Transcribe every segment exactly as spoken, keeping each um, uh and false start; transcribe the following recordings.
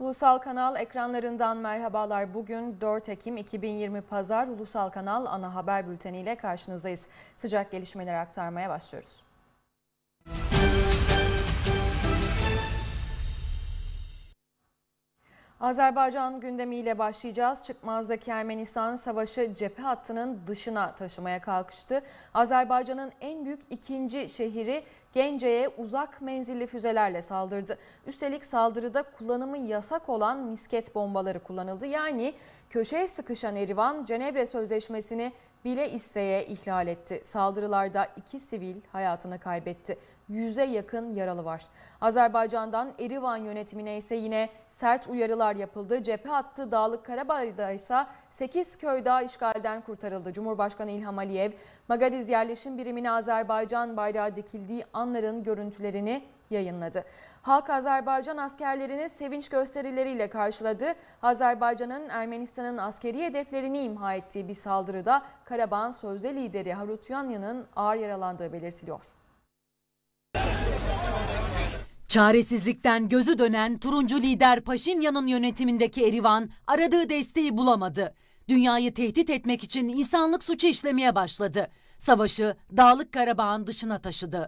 Ulusal Kanal ekranlarından merhabalar. Bugün dört Ekim iki bin yirmi Pazar Ulusal Kanal ana haber bülteni ile karşınızdayız. Sıcak gelişmeleri aktarmaya başlıyoruz. Azerbaycan gündemiyle başlayacağız. Çıkmaz'daki Ermenistan savaşı cephe hattının dışına taşımaya kalkıştı. Azerbaycan'ın en büyük ikinci şehri Gence'ye uzak menzilli füzelerle saldırdı. Üstelik saldırıda kullanımı yasak olan misket bombaları kullanıldı. Yani köşeye sıkışan Erivan, Cenevre Sözleşmesi'ni bile isteye ihlal etti. Saldırılarda iki sivil hayatını kaybetti. Yüze yakın yaralı var. Azerbaycan'dan Erivan yönetimine ise yine sert uyarılar yapıldı. Cephe hattı Dağlık Karabağ'da ise sekiz köy daha işgalden kurtarıldı. Cumhurbaşkanı İlham Aliyev, Magadiz yerleşim birimine Azerbaycan bayrağı dikildiği anların görüntülerini yayınladı. Halk Azerbaycan askerlerini sevinç gösterileriyle karşıladı. Azerbaycan'ın Ermenistan'ın askeri hedeflerini imha ettiği bir saldırıda Karabağ'ın sözde lideri Harutyunyan'ın ağır yaralandığı belirtiliyor. Çaresizlikten gözü dönen turuncu lider Paşinyan'ın yönetimindeki Erivan aradığı desteği bulamadı. Dünyayı tehdit etmek için insanlık suçu işlemeye başladı. Savaşı Dağlık Karabağ'ın dışına taşıdı.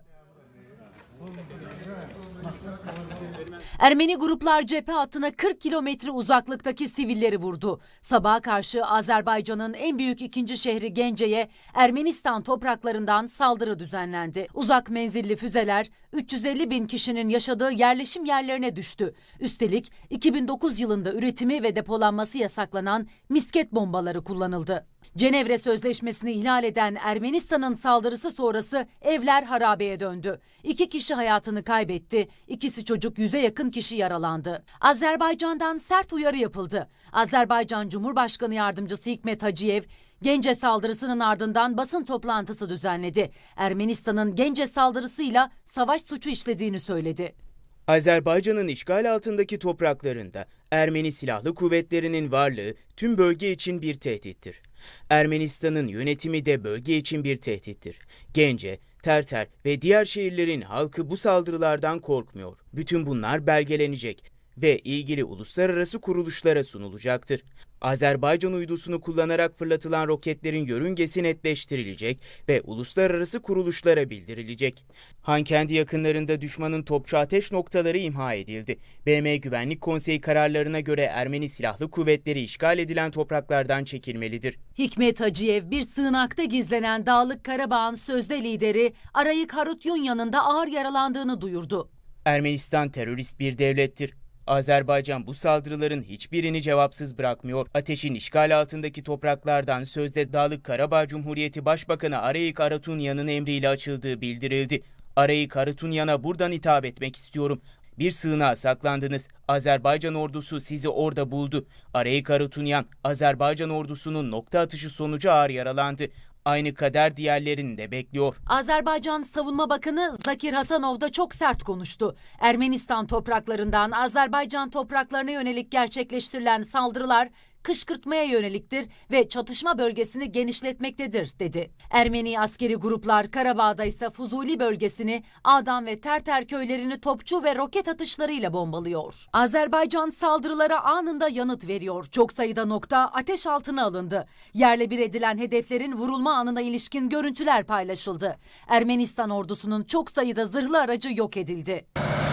Ermeni gruplar cephe hattına kırk kilometre uzaklıktaki sivilleri vurdu. Sabaha karşı Azerbaycan'ın en büyük ikinci şehri Gence'ye Ermenistan topraklarından saldırı düzenlendi. Uzak menzilli füzeler üç yüz elli bin kişinin yaşadığı yerleşim yerlerine düştü. Üstelik iki bin dokuz yılında üretimi ve depolanması yasaklanan misket bombaları kullanıldı. Cenevre Sözleşmesi'ni ihlal eden Ermenistan'ın saldırısı sonrası evler harabeye döndü. İki kişi hayatını kaybetti, ikisi çocuk, yüze yakın kişi yaralandı. Azerbaycan'dan sert uyarı yapıldı. Azerbaycan Cumhurbaşkanı Yardımcısı Hikmet Hacıyev, Gence saldırısının ardından basın toplantısı düzenledi. Ermenistan'ın Gence saldırısıyla savaş suçu işlediğini söyledi. Azerbaycan'ın işgal altındaki topraklarında Ermeni silahlı kuvvetlerinin varlığı tüm bölge için bir tehdittir. Ermenistan'ın yönetimi de bölge için bir tehdittir. Gence, Terter ve diğer şehirlerin halkı bu saldırılardan korkmuyor. Bütün bunlar belgelenecek ve ilgili uluslararası kuruluşlara sunulacaktır. Azerbaycan uydusunu kullanarak fırlatılan roketlerin yörüngesi netleştirilecek ve uluslararası kuruluşlara bildirilecek. Hankendi yakınlarında düşmanın topçu ateş noktaları imha edildi. B M Güvenlik Konseyi kararlarına göre Ermeni silahlı kuvvetleri işgal edilen topraklardan çekilmelidir. Hikmet Hacıyev bir sığınakta gizlenen Dağlık Karabağ'ın sözde lideri Arayik Harutyunyan'ın da ağır yaralandığını duyurdu. Ermenistan terörist bir devlettir. Azerbaycan bu saldırıların hiçbirini cevapsız bırakmıyor. Ateşin işgal altındaki topraklardan sözde Dağlık Karabağ Cumhuriyeti Başbakanı Arayik Harutyunyan'ın emriyle açıldığı bildirildi. Arayik Harutyunyan'a buradan hitap etmek istiyorum. Bir sığınağa saklandınız. Azerbaycan ordusu sizi orada buldu. Arayik Harutyunyan, Azerbaycan ordusunun nokta atışı sonucu ağır yaralandı. Aynı kader diğerlerini de bekliyor. Azerbaycan Savunma Bakanı Zakir Hasanov da çok sert konuştu. Ermenistan topraklarından Azerbaycan topraklarına yönelik gerçekleştirilen saldırılar kışkırtmaya yöneliktir ve çatışma bölgesini genişletmektedir dedi. Ermeni askeri gruplar Karabağ'da ise Fuzuli bölgesini, Ağdam ve Terter köylerini topçu ve roket atışlarıyla bombalıyor. Azerbaycan saldırılara anında yanıt veriyor. Çok sayıda nokta ateş altına alındı. Yerle bir edilen hedeflerin vurulma anına ilişkin görüntüler paylaşıldı. Ermenistan ordusunun çok sayıda zırhlı aracı yok edildi.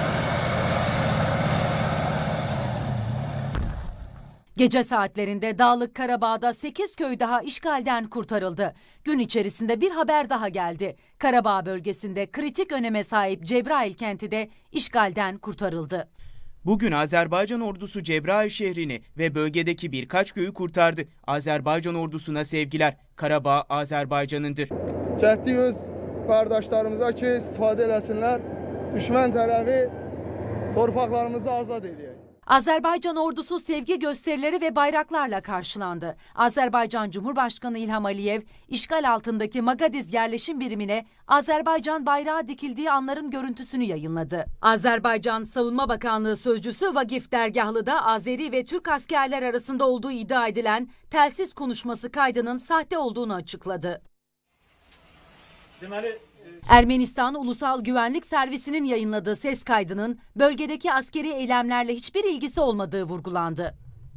Gece saatlerinde Dağlık Karabağ'da sekiz köy daha işgalden kurtarıldı. Gün içerisinde bir haber daha geldi. Karabağ bölgesinde kritik öneme sahip Cebrail kenti de işgalden kurtarıldı. Bugün Azerbaycan ordusu Cebrail şehrini ve bölgedeki birkaç köyü kurtardı. Azerbaycan ordusuna sevgiler. Karabağ Azerbaycan'ındır. Cəhdi öz qardaşlarımıza ki, istifadə eləsinlər, düşmən tərəfi torpaqlarımızı azad edək. Azerbaycan ordusu sevgi gösterileri ve bayraklarla karşılandı. Azerbaycan Cumhurbaşkanı İlham Aliyev, işgal altındaki Magadiz yerleşim birimine Azerbaycan bayrağı dikildiği anların görüntüsünü yayınladı. Azerbaycan Savunma Bakanlığı Sözcüsü Vagif Dergahlı'da Azeri ve Türk askerler arasında olduğu iddia edilen telsiz konuşması kaydının sahte olduğunu açıkladı. Deməli, Ermenistan Ulusal Güvenlik Servisi'nin yayınladığı ses kaydının bölgedeki askeri eylemlerle hiçbir ilgisi olmadığı vurgulandı.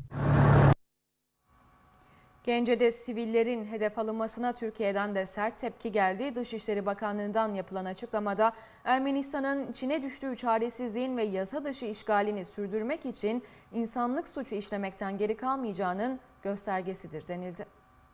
Gence'de sivillerin hedef alınmasına Türkiye'den de sert tepki geldi. Dışişleri Bakanlığı'ndan yapılan açıklamada Ermenistan'ın içine düştüğü çaresizliğin ve yasa dışı işgalini sürdürmek için insanlık suçu işlemekten geri kalmayacağının göstergesidir denildi.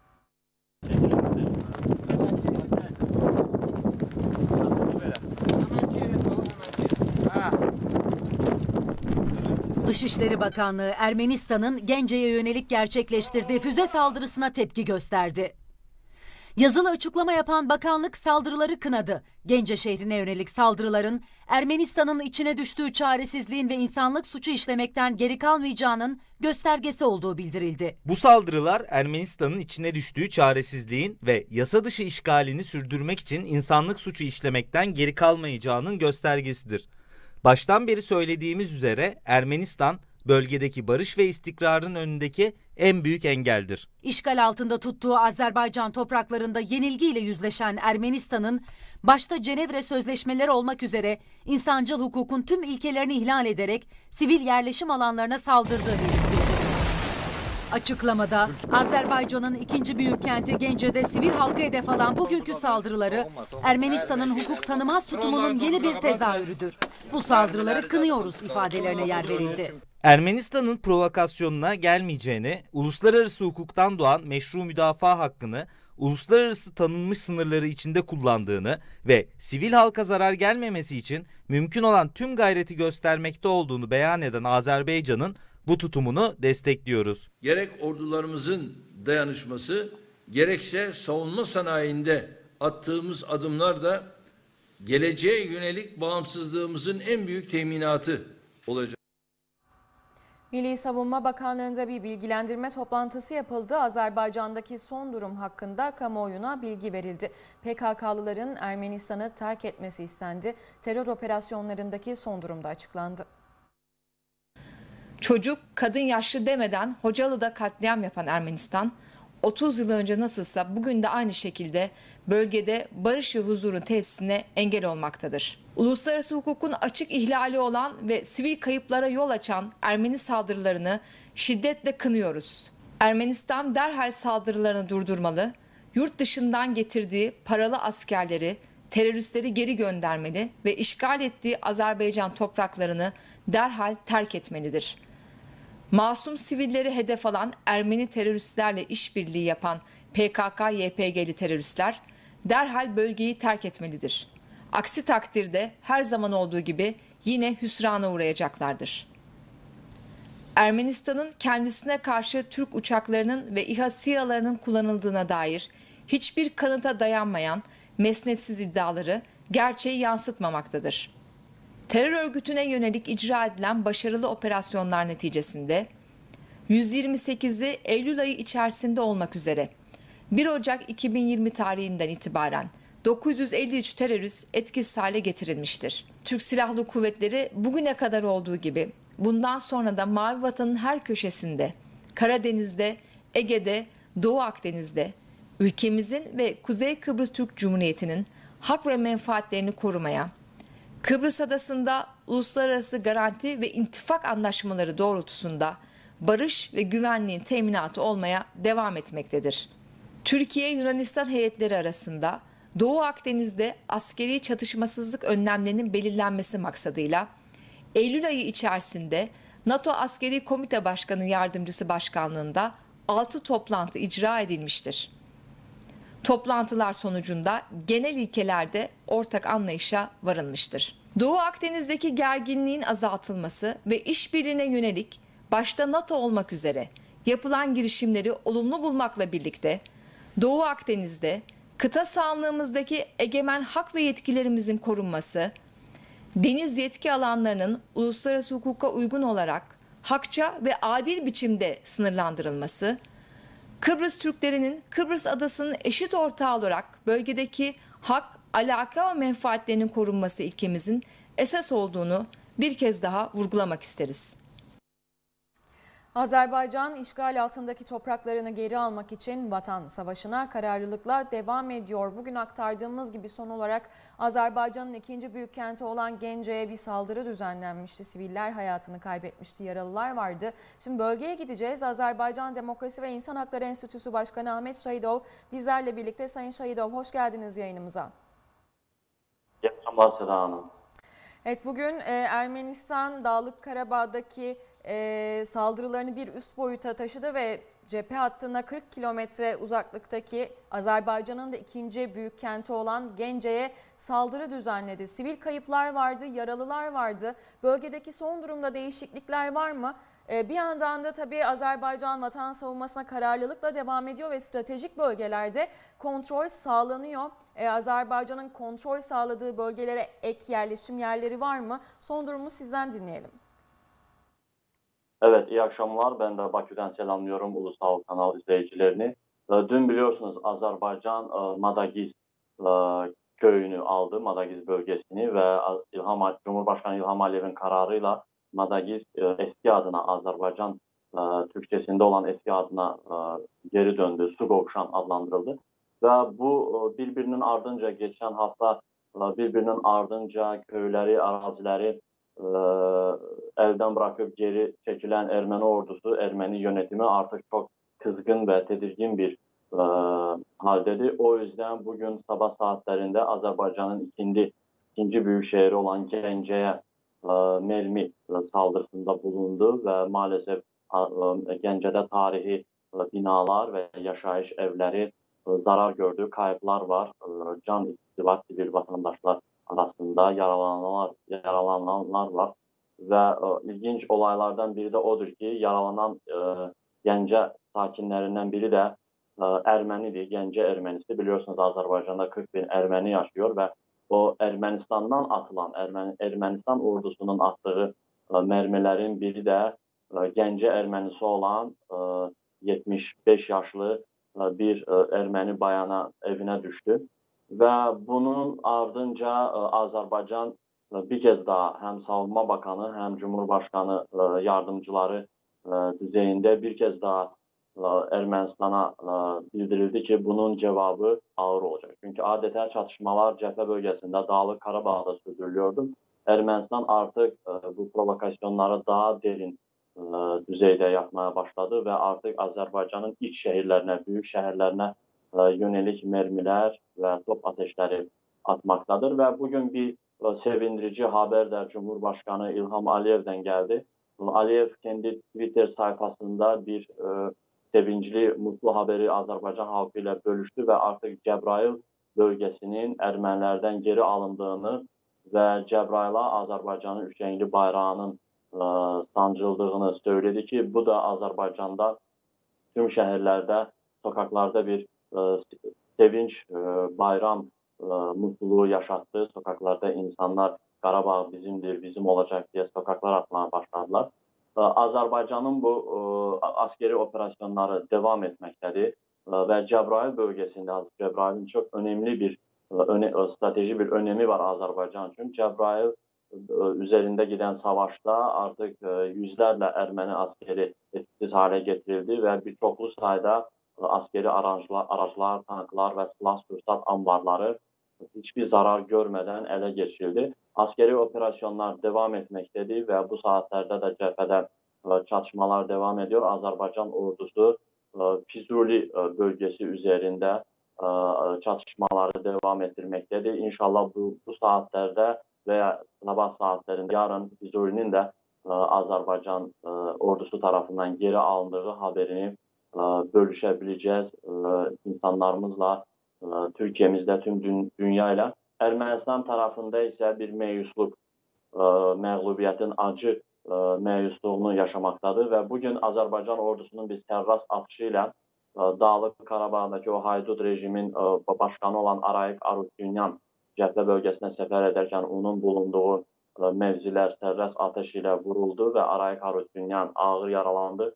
Dışişleri Bakanlığı Ermenistan'ın Gence'ye yönelik gerçekleştirdiği füze saldırısına tepki gösterdi. Yazılı açıklama yapan bakanlık saldırıları kınadı. Gence şehrine yönelik saldırıların Ermenistan'ın içine düştüğü çaresizliğin ve insanlık suçu işlemekten geri kalmayacağının göstergesi olduğu bildirildi. Bu saldırılar Ermenistan'ın içine düştüğü çaresizliğin ve yasa dışı işgalini sürdürmek için insanlık suçu işlemekten geri kalmayacağının göstergesidir. Baştan beri söylediğimiz üzere Ermenistan bölgedeki barış ve istikrarın önündeki en büyük engeldir. İşgal altında tuttuğu Azerbaycan topraklarında yenilgiyle yüzleşen Ermenistan'ın başta Cenevre Sözleşmeleri olmak üzere insancıl hukukun tüm ilkelerini ihlal ederek sivil yerleşim alanlarına saldırdığı belirtildi. Açıklamada Azerbaycan'ın ikinci büyük kenti Gence'de sivil halka hedef alan bugünkü saldırıları Ermenistan'ın hukuk tanımaz tutumunun yeni bir tezahürüdür. Bu saldırıları kınıyoruz ifadelerine yer verildi. Ermenistan'ın provokasyonuna gelmeyeceğini, uluslararası hukuktan doğan meşru müdafaa hakkını uluslararası tanınmış sınırları içinde kullandığını ve sivil halka zarar gelmemesi için mümkün olan tüm gayreti göstermekte olduğunu beyan eden Azerbaycan'ın bu tutumunu destekliyoruz. Gerek ordularımızın dayanışması, gerekse savunma sanayinde attığımız adımlar da geleceğe yönelik bağımsızlığımızın en büyük teminatı olacak. Milli Savunma Bakanlığı'nda bir bilgilendirme toplantısı yapıldı. Azerbaycan'daki son durum hakkında kamuoyuna bilgi verildi. P K K'lıların Ermenistan'ı terk etmesi istendi. Terör operasyonlarındaki son durumda açıklandı. Çocuk, kadın, yaşlı demeden Hocalı'da katliam yapan Ermenistan, otuz yıl önce nasılsa bugün de aynı şekilde bölgede barış ve huzurun tesisine engel olmaktadır. Uluslararası hukukun açık ihlali olan ve sivil kayıplara yol açan Ermeni saldırılarını şiddetle kınıyoruz. Ermenistan derhal saldırılarını durdurmalı, yurt dışından getirdiği paralı askerleri, teröristleri geri göndermeli ve işgal ettiği Azerbaycan topraklarını derhal terk etmelidir. Masum sivilleri hedef alan Ermeni teröristlerle işbirliği yapan P K K Y P G'li teröristler derhal bölgeyi terk etmelidir. Aksi takdirde her zaman olduğu gibi yine hüsrana uğrayacaklardır. Ermenistan'ın kendisine karşı Türk uçaklarının ve İHA SİHA'larının kullanıldığına dair hiçbir kanıta dayanmayan mesnetsiz iddiaları gerçeği yansıtmamaktadır. Terör örgütüne yönelik icra edilen başarılı operasyonlar neticesinde yüz yirmi sekizi Eylül ayı içerisinde olmak üzere bir Ocak iki bin yirmi tarihinden itibaren dokuz yüz elli üç terörist etkisiz hale getirilmiştir. Türk Silahlı Kuvvetleri bugüne kadar olduğu gibi bundan sonra da Mavi Vatan'ın her köşesinde, Karadeniz'de, Ege'de, Doğu Akdeniz'de ülkemizin ve Kuzey Kıbrıs Türk Cumhuriyeti'nin hak ve menfaatlerini korumaya, Kıbrıs Adası'nda uluslararası garanti ve intifak anlaşmaları doğrultusunda barış ve güvenliğin teminatı olmaya devam etmektedir. Türkiye-Yunanistan heyetleri arasında Doğu Akdeniz'de askeri çatışmasızlık önlemlerinin belirlenmesi maksadıyla Eylül ayı içerisinde NATO Askeri Komite Başkanı Yardımcısı Başkanlığında altı toplantı icra edilmiştir. Toplantılar sonucunda genel ilkelerde ortak anlayışa varılmıştır. Doğu Akdeniz'deki gerginliğin azaltılması ve işbirliğine yönelik başta NATO olmak üzere yapılan girişimleri olumlu bulmakla birlikte Doğu Akdeniz'de kıta sahanlığımızdaki egemen hak ve yetkilerimizin korunması, deniz yetki alanlarının uluslararası hukuka uygun olarak hakça ve adil biçimde sınırlandırılması, Kıbrıs Türklerinin Kıbrıs Adası'nın eşit ortağı olarak bölgedeki hak, alaka ve menfaatlerinin korunması ilkemizin esas olduğunu bir kez daha vurgulamak isteriz. Azerbaycan işgal altındaki topraklarını geri almak için Vatan Savaşı'na kararlılıkla devam ediyor. Bugün aktardığımız gibi son olarak Azerbaycan'ın ikinci büyük kenti olan Gence'ye bir saldırı düzenlenmişti. Siviller hayatını kaybetmişti, yaralılar vardı. Şimdi bölgeye gideceğiz. Azerbaycan Demokrasi ve İnsan Hakları Enstitüsü Başkanı Ahmet Şahidov bizlerle birlikte. Sayın Şahidov, hoş geldiniz yayınımıza. İyi akşamlar Seda Hanım. Evet, bugün e, Ermenistan Dağlık Karabağ'daki e, saldırılarını bir üst boyuta taşıdı ve cephe hattına kırk kilometre uzaklıktaki Azerbaycan'ın da ikinci büyük kenti olan Gence'ye saldırı düzenledi. Sivil kayıplar vardı, yaralılar vardı. Bölgedeki son durumda değişiklikler var mı? E, bir yandan da tabii Azerbaycan vatan savunmasına kararlılıkla devam ediyor ve stratejik bölgelerde kontrol sağlanıyor. E, Azerbaycan'ın kontrol sağladığı bölgelere ek yerleşim yerleri var mı? Son durumu sizden dinleyelim. Evet, iyi akşamlar. Ben de Bakü'den selamlıyorum Ulusal Kanal izleyicilerini. Dün biliyorsunuz Azerbaycan Madagiz köyünü aldı, Madagiz bölgesini ve İlham, Cumhurbaşkanı İlham Aliyev'in kararıyla Madagiz eski adına Azerbaycan Türkçesinde olan eski adına geri döndü. Sugovşan adlandırıldı. Ve bu birbirinin ardınca geçen hafta birbirinin ardınca köyleri, arazileri e, elden bırakıp geri çekilen Ermeni ordusu, Ermeni yönetimi artık çok kızgın ve tedirgin bir e, haldedir. O yüzden bugün sabah saatlerinde Azerbaycan'ın ikinci, ikinci büyük şehri olan Gence'ye e, mermi saldırısında bulundu ve maalesef e, Gence'de tarihi e, binalar ve yaşayış evleri e, zarar gördü. Kayıplar var, e, can ikisi var, sivil vatandaşlar arasında yaralananlar, yaralananlar var. Ve e, ilginç olaylardan biri de odur ki yaralanan e, Gence sakinlerinden biri de e, Ermenidir, Gence Ermenisi. Biliyorsunuz Azerbaycan'da kırk bin Ermeni yaşıyor ve o Ermenistan'dan atılan, Ermeni, Ermenistan ordusunun attığı e, mermilerin biri de e, Gence Ermenisi olan e, yetmiş beş yaşlı e, bir e, Ermeni bayana evine düştü. Ve bunun ardınca e, Azerbaycan e, bir kez daha hem Savunma Bakanı hem Cumhurbaşkanı e, yardımcıları e, düzeyinde bir kez daha e, Ermenistan'a e, bildirildi ki bunun cevabı ağır olacak. Çünkü adeta çatışmalar cephe bölgesinde Dağlık Karabağ'da sürdürülüyordu. Ermenistan artık e, bu provokasyonları daha derin e, düzeyde yapmaya başladı ve artık Azerbaycan'ın iç şehirlerine, büyük şehirlerine yönelik mermiler ve top ateşleri atmaktadır. Ve bugün bir sevindirici haber de Cumhurbaşkanı İlham Aliyev'den geldi. Aliyev kendi Twitter sayfasında bir e, sevinçli, mutlu haberi Azerbaycan halkıyla bölüştü ve artık Cəbrayıl bölgesinin Ermenilerden geri alındığını ve Cəbrayıl'a Azerbaycan'ın üç renkli bayrağının e, sancıldığını söyledi ki bu da Azerbaycan'da tüm şehirlerde, sokaklarda bir e, sevinç, e, bayram e, mutluluğu yaşattı. Sokaklarda insanlar Qarabağ bizimdir, bizim olacak diye sokaklar atmaya başladılar. E, Azerbaycan'ın bu e, askeri operasyonları devam etmektedir. E, ve Cəbrayıl bölgesinde, Cəbrayıl'ın çok önemli bir e, öne, strateji bir önemi var Azerbaycan için. Cəbrayıl e, üzerinde giden savaşta artık e, yüzlerle Ermeni askeri etkisiz hale getirildi ve birçoklu sayıda askeri araçlar, araçlar, tanklar ve silah-sursat ambarları hiçbir zarar görmeden ele geçirildi. Askeri operasyonlar devam etmektedir ve bu saatlerde de cephede çatışmalar devam ediyor. Azerbaycan ordusu Füzuli bölgesi üzerinde çatışmaları devam ettirmektedir. İnşallah bu, bu saatlerde veya sabah saatlerinde yarın Füzuli'nin de Azerbaycan ordusu tarafından geri alındığı haberini bölüşebileceğiz insanlarımızla, Türkiye'mizde, tüm dü dünyayla. Ermənistan tarafında ise bir meyusluk, məğlubiyyətin acı meyusluğunu yaşamaktadır ve bugün Azerbaycan ordusunun bir sərrast atışı ilə Dağlık Karabağ'daki o haydut rejimin başkanı olan Arayik Arutünyan cəbhə bölgesine sefer ederken onun bulunduğu mevziler sərrast ateş ile vuruldu ve Arayik Arutünyan ağır yaralandı.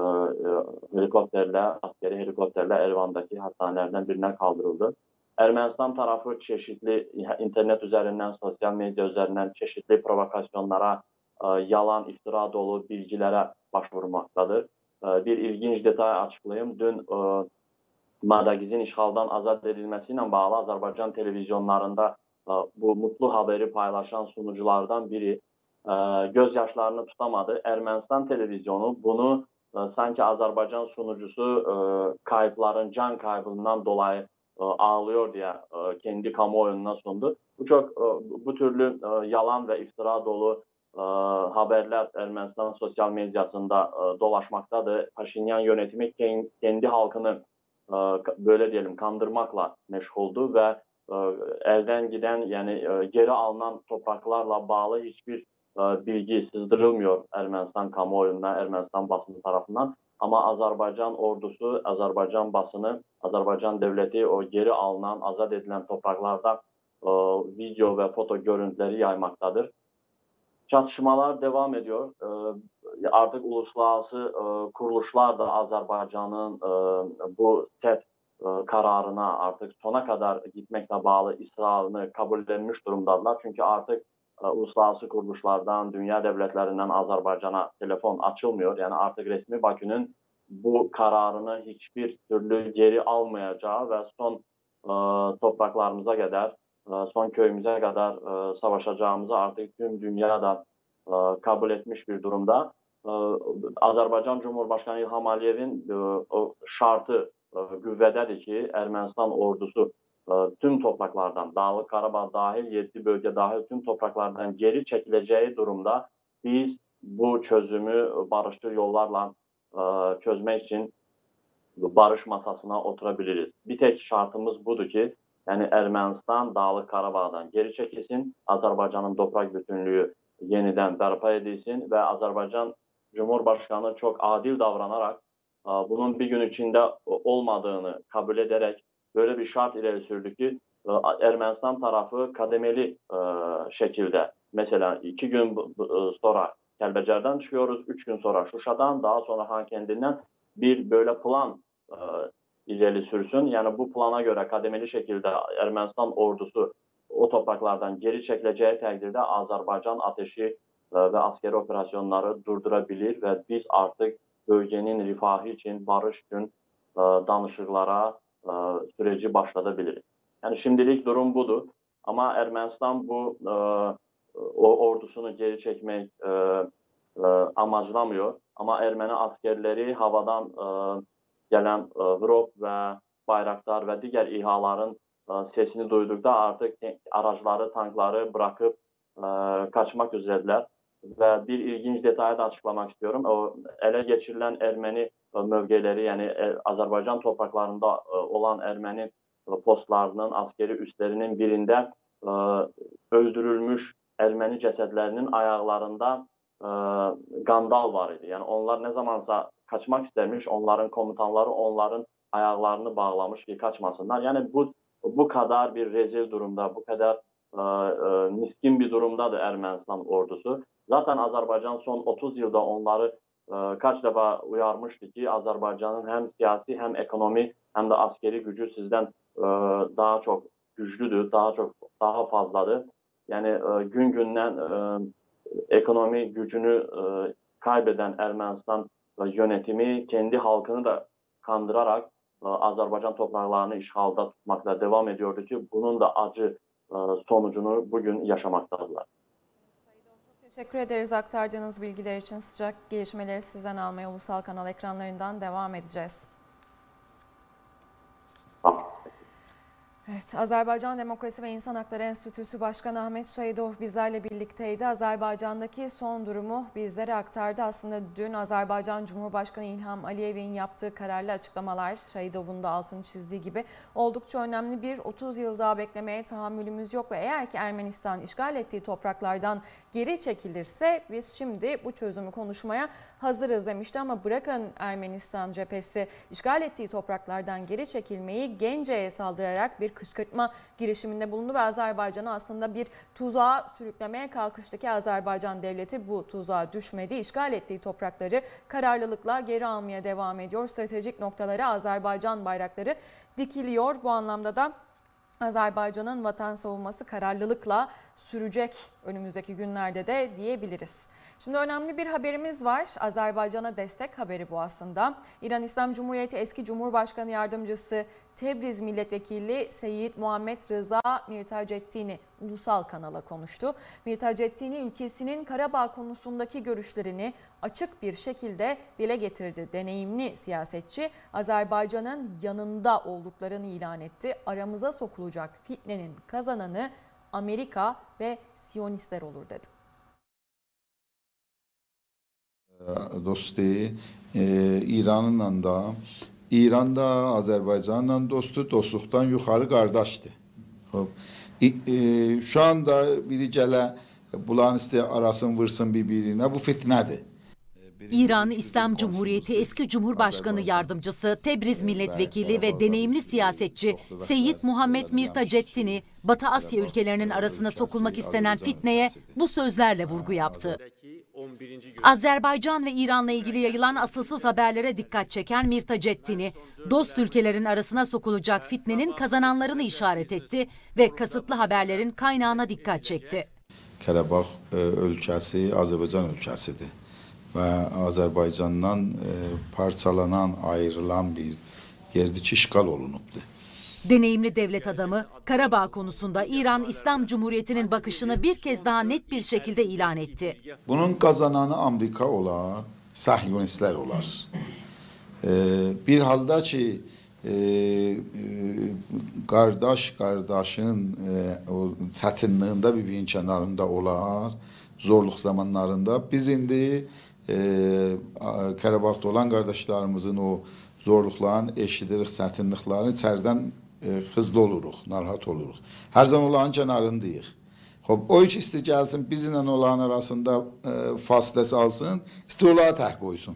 Helikopterle, askeri helikopterle Ervan'daki hastanelerden birine kaldırıldı. Ermənistan tarafı çeşitli internet üzerinden, sosyal medya üzerinden çeşitli provokasyonlara yalan, iftira dolu bilgilere başvurmaktadır. Bir ilginç detay açıklayayım. Dün Madagiz'in işğaldan azad edilmesiyle bağlı Azerbaycan televizyonlarında bu mutlu haberi paylaşan sunuculardan biri gözyaşlarını tutamadı. Ermənistan televizyonu bunu sanki Azerbaycan sunucusu kayıpların can kaybından dolayı ağlıyor diye kendi kamuoyuna sundu. Bu çok bu türlü yalan ve iftira dolu haberler Ermənistan sosyal medyasında dolaşmaktadır. Paşinyan yönetimi kendi halkını böyle diyelim kandırmakla meşguldü ve elden giden yani geri alınan topraklarla bağlı hiçbir bilgi sızdırılmıyor Ermənistan kamuoyuna, Ermənistan basını tarafından. Ama Azerbaycan ordusu, Azerbaycan basını, Azerbaycan devleti o geri alınan, azad edilen topraklarda video ve foto görüntüleri yaymaktadır. Çatışmalar devam ediyor. Artık uluslararası kuruluşlar da Azerbaycan'ın bu set kararına artık sona kadar gitmekle bağlı ısrarını kabullenmiş durumdalar. Çünkü artık uluslararası kuruluşlardan, dünya devletlerinden Azerbaycan'a telefon açılmıyor. Yani artık resmi Bakü'nün bu kararını hiçbir türlü geri almayacağı ve son topraklarımıza kadar, son köyümüze kadar savaşacağımızı artık tüm dünyada kabul etmiş bir durumda. Azerbaycan Cumhurbaşkanı İlham Aliyev'in o şartı güvvədədir ki, Ermənistan ordusu tüm topraklardan, Dağlıq Qarabağ dahil, yedi bölge dahil tüm topraklardan geri çekileceği durumda biz bu çözümü barışçıl yollarla çözmek için barış masasına oturabiliriz. Bir tek şartımız budur ki, yani Ermənistan Dağlıq Qarabağdan geri çekilsin, Azerbaycan'ın toprak bütünlüğü yeniden bərpa edilsin ve Azerbaycan Cumhurbaşkanı çok adil davranarak bunun bir gün içinde olmadığını kabul ederek böyle bir şart ileri sürdü ki Ermənistan tarafı kademeli şekilde mesela iki gün sonra Kəlbəcərdən çıkıyoruz, üç gün sonra Şuşadan, daha sonra Xankəndindən bir böyle plan ileri sürsün. Yani bu plana göre kademeli şekilde Ermənistan ordusu o topraklardan geri çekileceği təqdirdə Azerbaycan ateşi ve askeri operasyonları durdurabilir ve biz artık bölgenin rifahı için, barış için danışıklara süreci başlatabiliriz. Yani şimdilik durum budur. Ama Ermənistan bu o ordusunu geri çekmek amaclamıyor. Ama Ermeni askerleri havadan gelen Vrop ve Bayraktar ve diğer İHA'ların sesini duydukta artık araçları, tankları bırakıp kaçmak üzerediler. Ve bir ilginç detayı da açıklamak istiyorum. O ele geçirilen Ermeni mövgeleri, yani Azerbaycan topraklarında olan Ermeni postlarının, askeri üslerinin birinde öldürülmüş Ermeni cesetlerinin ayaklarında qandal var idi. Yani onlar ne zamansa kaçmak istemiş, onların komutanları onların ayaklarını bağlamış ki kaçmasınlar. Yani bu bu kadar bir rezil durumda, bu kadar e, e, miskin bir durumdadır Ermənistan ordusu. Zaten Azerbaycan son otuz yılda onları e, kaç defa uyarmıştı ki Azerbaycan'ın hem siyasi hem ekonomi hem de askeri gücü sizden e, daha çok güçlüdür, daha çok daha fazladır. Yani e, gün günden e, ekonomi gücünü e, kaybeden Ermənistan yönetimi kendi halkını da kandırarak e, Azerbaycan topraklarını işgalda tutmakla devam ediyordu ki bunun da acı e, sonucunu bugün yaşamaktadırlar. Teşekkür ederiz aktardığınız bilgiler için. Sıcak gelişmeleri sizden almaya Ulusal Kanal ekranlarından devam edeceğiz. Tamam. Evet, Azerbaycan Demokrasi ve İnsan Hakları Enstitüsü Başkanı Ahmet Şahidov bizlerle birlikteydi. Azerbaycan'daki son durumu bizlere aktardı. Aslında dün Azerbaycan Cumhurbaşkanı İlham Aliyev'in yaptığı kararlı açıklamalar, Şahidov'un da altını çizdiği gibi oldukça önemli. Bir otuz yıl daha beklemeye tahammülümüz yok ve eğer ki Ermenistan işgal ettiği topraklardan geri çekilirse biz şimdi bu çözümü konuşmaya hazırız demişti. Ama bırakın Ermenistan cephesi işgal ettiği topraklardan geri çekilmeyi, Gence'ye saldırarak bir kışkırtma girişiminde bulundu ve Azerbaycan'ı aslında bir tuzağa sürüklemeye kalkıştı ki Azerbaycan devleti bu tuzağa düşmedi. İşgal ettiği toprakları kararlılıkla geri almaya devam ediyor. Stratejik noktalara Azerbaycan bayrakları dikiliyor. Bu anlamda da Azerbaycan'ın vatan savunması kararlılıkla sürecek önümüzdeki günlerde de diyebiliriz. Şimdi önemli bir haberimiz var. Azerbaycan'a destek haberi bu aslında. İran İslam Cumhuriyeti eski Cumhurbaşkanı Yardımcısı Tebriz Milletvekili Seyyid Muhammed Rıza Mirtaceddini ulusal kanala konuştu. Mirtaceddini ülkesinin Karabağ konusundaki görüşlerini açık bir şekilde dile getirdi. Deneyimli siyasetçi Azerbaycan'ın yanında olduklarını ilan etti. Aramıza sokulacak fitnenin kazananı Amerika ve Siyonistler olur dedi. Dostu e, İran'la da, İran da Azerbaycan'la dostu, dostluktan yukarı kardeşti. E, e, şu anda biri gele bulan iste arasın vırsın birbirine, bu fitnedir. İran İslam Cumhuriyeti eski Cumhurbaşkanı Yardımcısı, Tebriz Milletvekili ve deneyimli siyasetçi Seyyid Muhammed Mirtaceddini, Batı Asya ülkelerinin arasına sokulmak istenen fitneye bu sözlerle vurgu yaptı. Azerbaycan ve İran'la ilgili yayılan asılsız haberlere dikkat çeken Mirtaceddini, dost ülkelerin arasına sokulacak fitnenin kazananlarını işaret etti ve kasıtlı haberlerin kaynağına dikkat çekti. Karabağ ülkesi Azerbaycan ülkesidir. Ve Azerbaycan'dan e, parçalanan, ayrılan bir yerde işgal olunubdu. Deneyimli devlet adamı Karabağ konusunda İran İslam Cumhuriyeti'nin bakışını bir kez daha net bir şekilde ilan etti. Bunun kazananı Amerika olar, Sahyonistler olar. E, bir halda ki e, e, kardeş kardeşin e, o çətinliyində bir-birinin kənarında olar, zorluk zamanlarında biz indi Ee, Karabağ'da olan kardeşlerimizin o zorluklarını, eşidirik, çətinliklerini içeriden e, hızlı oluruq, narahat oluruq. Her zaman olan kenarındayıq. O iş isti gelsin, bizimle olan arasında e, fasiləsi alsın, isti olağı tək qoysun.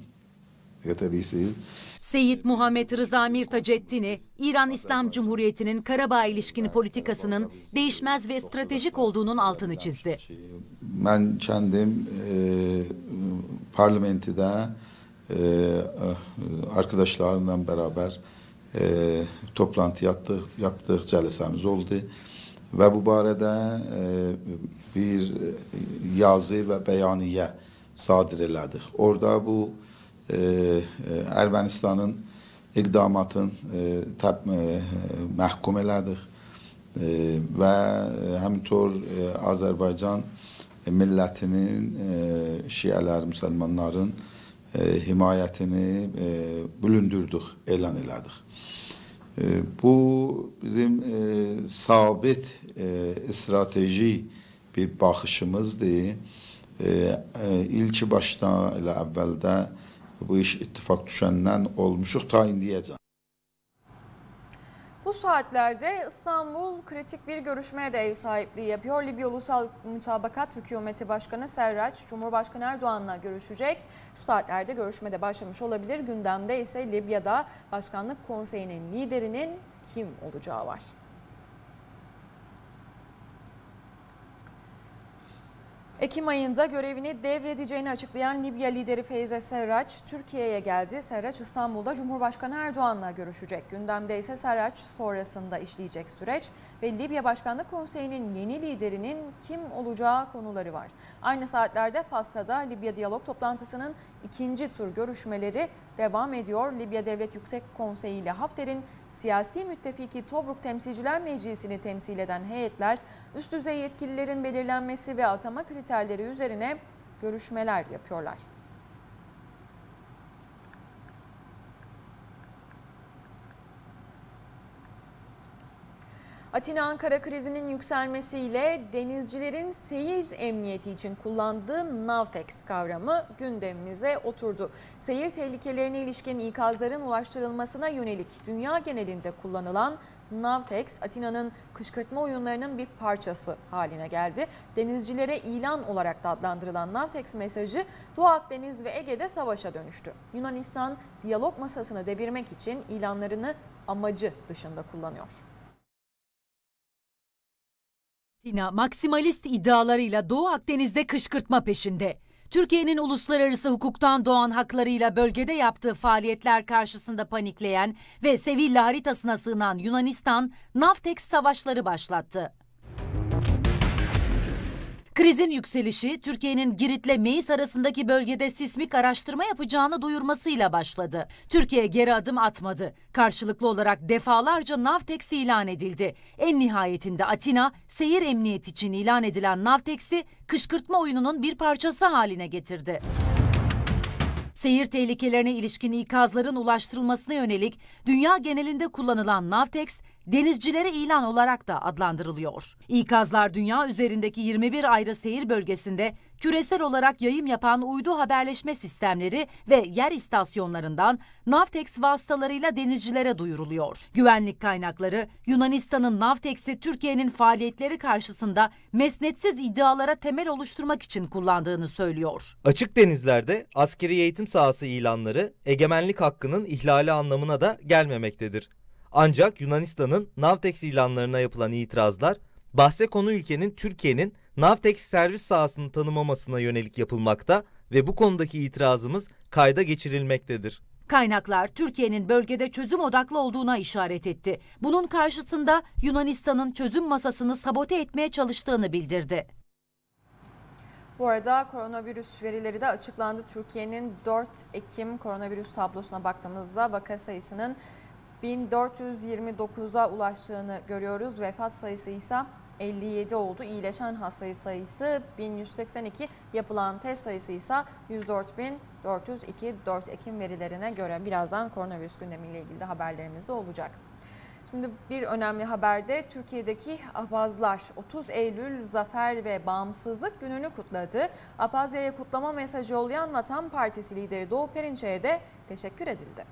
Seyyid Muhammed Rıza Mirtaceddini, İran İslam Cumhuriyeti'nin Karabağ ilişkin politikasının değişmez ve stratejik olduğunun altını çizdi. Ben kendim e, parlamentide e, arkadaşlarımla beraber e, toplantı yaptık, yaptık, cəlsəmiz oldu ve bu barədə e, bir yazı ve beyaniye sadir elədik. Orada bu e, Ermənistanın iqdamatın e, təb, e, məhkum elədik e, və həmtor e, Azərbaycan millətinin, e, şiələr, müsəlmanların e, himayətini e, bölündürdük, elan elədik. E, bu bizim e, sabit e, strateji bir baxışımızdır. E, e, ilk başda elə əvvəldə bu iş ittifak düşəndən olmuşuq ta indiyəcən. Bu saatlerde İstanbul kritik bir görüşmeye de ev sahipliği yapıyor. Libya Ulusal Mutabakat Hükümeti Başkanı Serraç, Cumhurbaşkanı Erdoğan'la görüşecek. Şu saatlerde görüşmede başlamış olabilir. Gündemde ise Libya'da Başkanlık Konseyi'nin liderinin kim olacağı var. Ekim ayında görevini devredeceğini açıklayan Libya lideri Feyze Serraç Türkiye'ye geldi. Serraç İstanbul'da Cumhurbaşkanı Erdoğan'la görüşecek. Gündemde ise Serraç sonrasında işleyecek süreç ve Libya Başkanlık Konseyi'nin yeni liderinin kim olacağı konuları var. Aynı saatlerde Fas'ta Libya Diyalog toplantısının ikinci tur görüşmeleri devam ediyor. Libya Devlet Yüksek Konseyi ile Hafter'in siyasi müttefiki Tobruk Temsilciler Meclisi'ni temsil eden heyetler üst düzey yetkililerin belirlenmesi ve atama kriterleri üzerine görüşmeler yapıyorlar. Atina-Ankara krizinin yükselmesiyle denizcilerin seyir emniyeti için kullandığı Navtex kavramı gündemimize oturdu. Seyir tehlikelerine ilişkin ikazların ulaştırılmasına yönelik dünya genelinde kullanılan Navtex, Atina'nın kışkırtma oyunlarının bir parçası haline geldi. Denizcilere ilan olarak da adlandırılan Navtex mesajı Doğu Akdeniz ve Ege'de savaşa dönüştü. Yunanistan diyalog masasını devirmek için ilanlarını amacı dışında kullanıyor. Atina maksimalist iddialarıyla Doğu Akdeniz'de kışkırtma peşinde. Türkiye'nin uluslararası hukuktan doğan haklarıyla bölgede yaptığı faaliyetler karşısında panikleyen ve Sevilla haritasına sığınan Yunanistan, Navtex savaşları başlattı. Krizin yükselişi Türkiye'nin Girit'le Meis arasındaki bölgede sismik araştırma yapacağını duyurmasıyla başladı. Türkiye geri adım atmadı. Karşılıklı olarak defalarca Navtex ilan edildi. En nihayetinde Atina, seyir emniyet için ilan edilen Navtex'i kışkırtma oyununun bir parçası haline getirdi. Seyir tehlikelerine ilişkin ikazların ulaştırılmasına yönelik dünya genelinde kullanılan Navtex, denizcilere ilan olarak da adlandırılıyor. İkazlar dünya üzerindeki yirmi bir ayrı seyir bölgesinde küresel olarak yayım yapan uydu haberleşme sistemleri ve yer istasyonlarından Navtex vasıtalarıyla denizcilere duyuruluyor. Güvenlik kaynakları Yunanistan'ın Navtex'i Türkiye'nin faaliyetleri karşısında mesnetsiz iddialara temel oluşturmak için kullandığını söylüyor. Açık denizlerde askeri eğitim sahası ilanları egemenlik hakkının ihlali anlamına da gelmemektedir. Ancak Yunanistan'ın Navtex ilanlarına yapılan itirazlar, bahse konu ülkenin Türkiye'nin Navtex servis sahasını tanımamasına yönelik yapılmakta ve bu konudaki itirazımız kayda geçirilmektedir. Kaynaklar Türkiye'nin bölgede çözüm odaklı olduğuna işaret etti. Bunun karşısında Yunanistan'ın çözüm masasını sabote etmeye çalıştığını bildirdi. Bu arada koronavirüs verileri de açıklandı. Türkiye'nin dört Ekim koronavirüs tablosuna baktığımızda vaka sayısının bin dört yüz yirmi dokuza ulaştığını görüyoruz. Vefat sayısı ise elli yedi oldu. İyileşen hasta sayısı bin yüz seksen iki, yapılan test sayısı ise yüz dört bin dört yüz iki. dört Ekim verilerine göre birazdan koronavirüs gündemiyle ilgili de haberlerimiz de olacak. Şimdi bir önemli haberde Türkiye'deki Apazlar otuz Eylül Zafer ve Bağımsızlık Günü'nü kutladı. Apazya'ya kutlama mesajı yollayan Vatan Partisi lideri Doğu Perinçek'e de teşekkür edildi.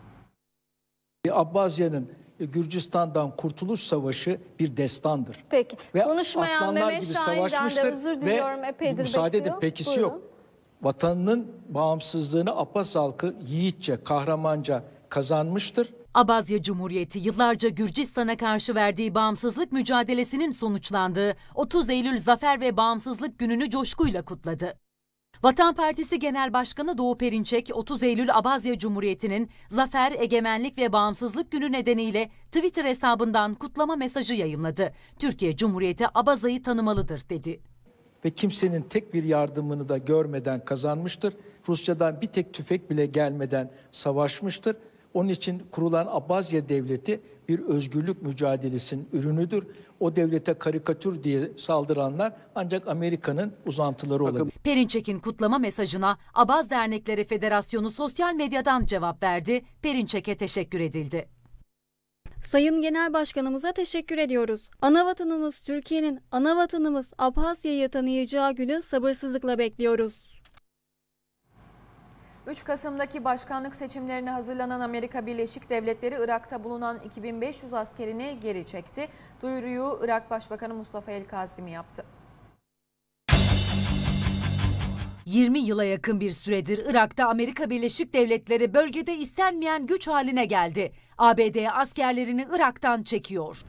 Abbazya'nın Gürcistan'dan Kurtuluş Savaşı bir destandır. Peki. Ve Konuşmayan aslanlar Mehmet gibi Şahin'den de savaşmıştır özür diliyorum, ve epeydir müsaade edin, bekliyor. pekisi Buyurun. yok. Vatanının bağımsızlığını Abbas halkı yiğitçe, kahramanca kazanmıştır. Abazya Cumhuriyeti yıllarca Gürcistan'a karşı verdiği bağımsızlık mücadelesinin sonuçlandığı otuz Eylül Zafer ve Bağımsızlık Günü'nü coşkuyla kutladı. Vatan Partisi Genel Başkanı Doğu Perinçek, otuz Eylül Abazya Cumhuriyeti'nin Zafer, Egemenlik ve Bağımsızlık Günü nedeniyle Twitter hesabından kutlama mesajı yayımladı. Türkiye Cumhuriyeti Abazya'yı tanımalıdır dedi. Ve kimsenin tek bir yardımını da görmeden kazanmıştır. Rusya'dan bir tek tüfek bile gelmeden savaşmıştır. Onun için kurulan Abbazya Devleti bir özgürlük mücadelesinin ürünüdür. O devlete karikatür diye saldıranlar ancak Amerika'nın uzantıları olabilir. Perinçek'in kutlama mesajına Abaz Dernekleri Federasyonu sosyal medyadan cevap verdi. Perinçek'e teşekkür edildi. Sayın Genel Başkanımıza teşekkür ediyoruz. Anavatanımız Türkiye'nin anavatanımız Abhazya'yı tanıyacağı günü sabırsızlıkla bekliyoruz. üç Kasım'daki başkanlık seçimlerine hazırlanan Amerika Birleşik Devletleri Irak'ta bulunan iki bin beş yüz askerini geri çekti. Duyuruyu Irak Başbakanı Mustafa El-Kazimi yaptı. yirmi yıla yakın bir süredir Irak'ta Amerika Birleşik Devletleri bölgede istenmeyen güç haline geldi. A B D askerlerini Irak'tan çekiyor.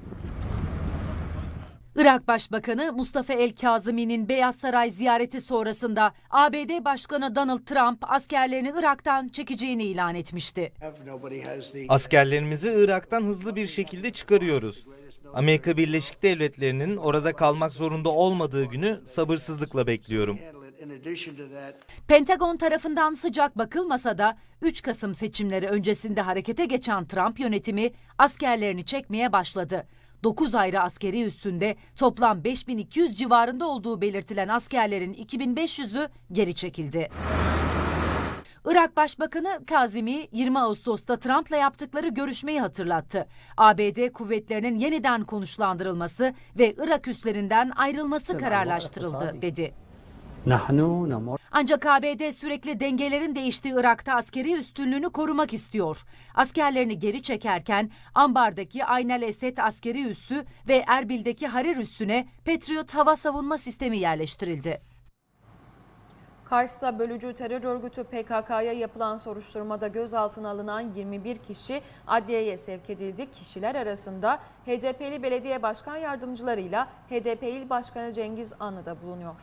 Irak Başbakanı Mustafa El-Kazimi'nin Beyaz Saray ziyareti sonrasında A B D Başkanı Donald Trump askerlerini Irak'tan çekeceğini ilan etmişti. Askerlerimizi Irak'tan hızlı bir şekilde çıkarıyoruz. Amerika Birleşik Devletleri'nin orada kalmak zorunda olmadığı günü sabırsızlıkla bekliyorum. Pentagon tarafından sıcak bakılmasa da üç Kasım seçimleri öncesinde harekete geçen Trump yönetimi askerlerini çekmeye başladı. dokuz ayrı askeri üssünde toplam beş bin iki yüz civarında olduğu belirtilen askerlerin iki bin beş yüzü geri çekildi. Irak Başbakanı Kazimi yirmi Ağustos'ta Trump'la yaptıkları görüşmeyi hatırlattı. A B D kuvvetlerinin yeniden konuşlandırılması ve Irak üslerinden ayrılması kararlaştırıldı dedi. Ancak A B D sürekli dengelerin değiştiği Irak'ta askeri üstünlüğünü korumak istiyor. Askerlerini geri çekerken Ambar'daki Ayn el-Esed askeri üssü ve Erbil'deki Harir üssüne Patriot hava savunma sistemi yerleştirildi. Kars'ta bölücü terör örgütü P K K'ya yapılan soruşturmada gözaltına alınan yirmi bir kişi adliyeye sevk edildi. Kişiler arasında H D P'li belediye başkan yardımcılarıyla H D P İl Başkanı Cengiz Anlı da bulunuyor.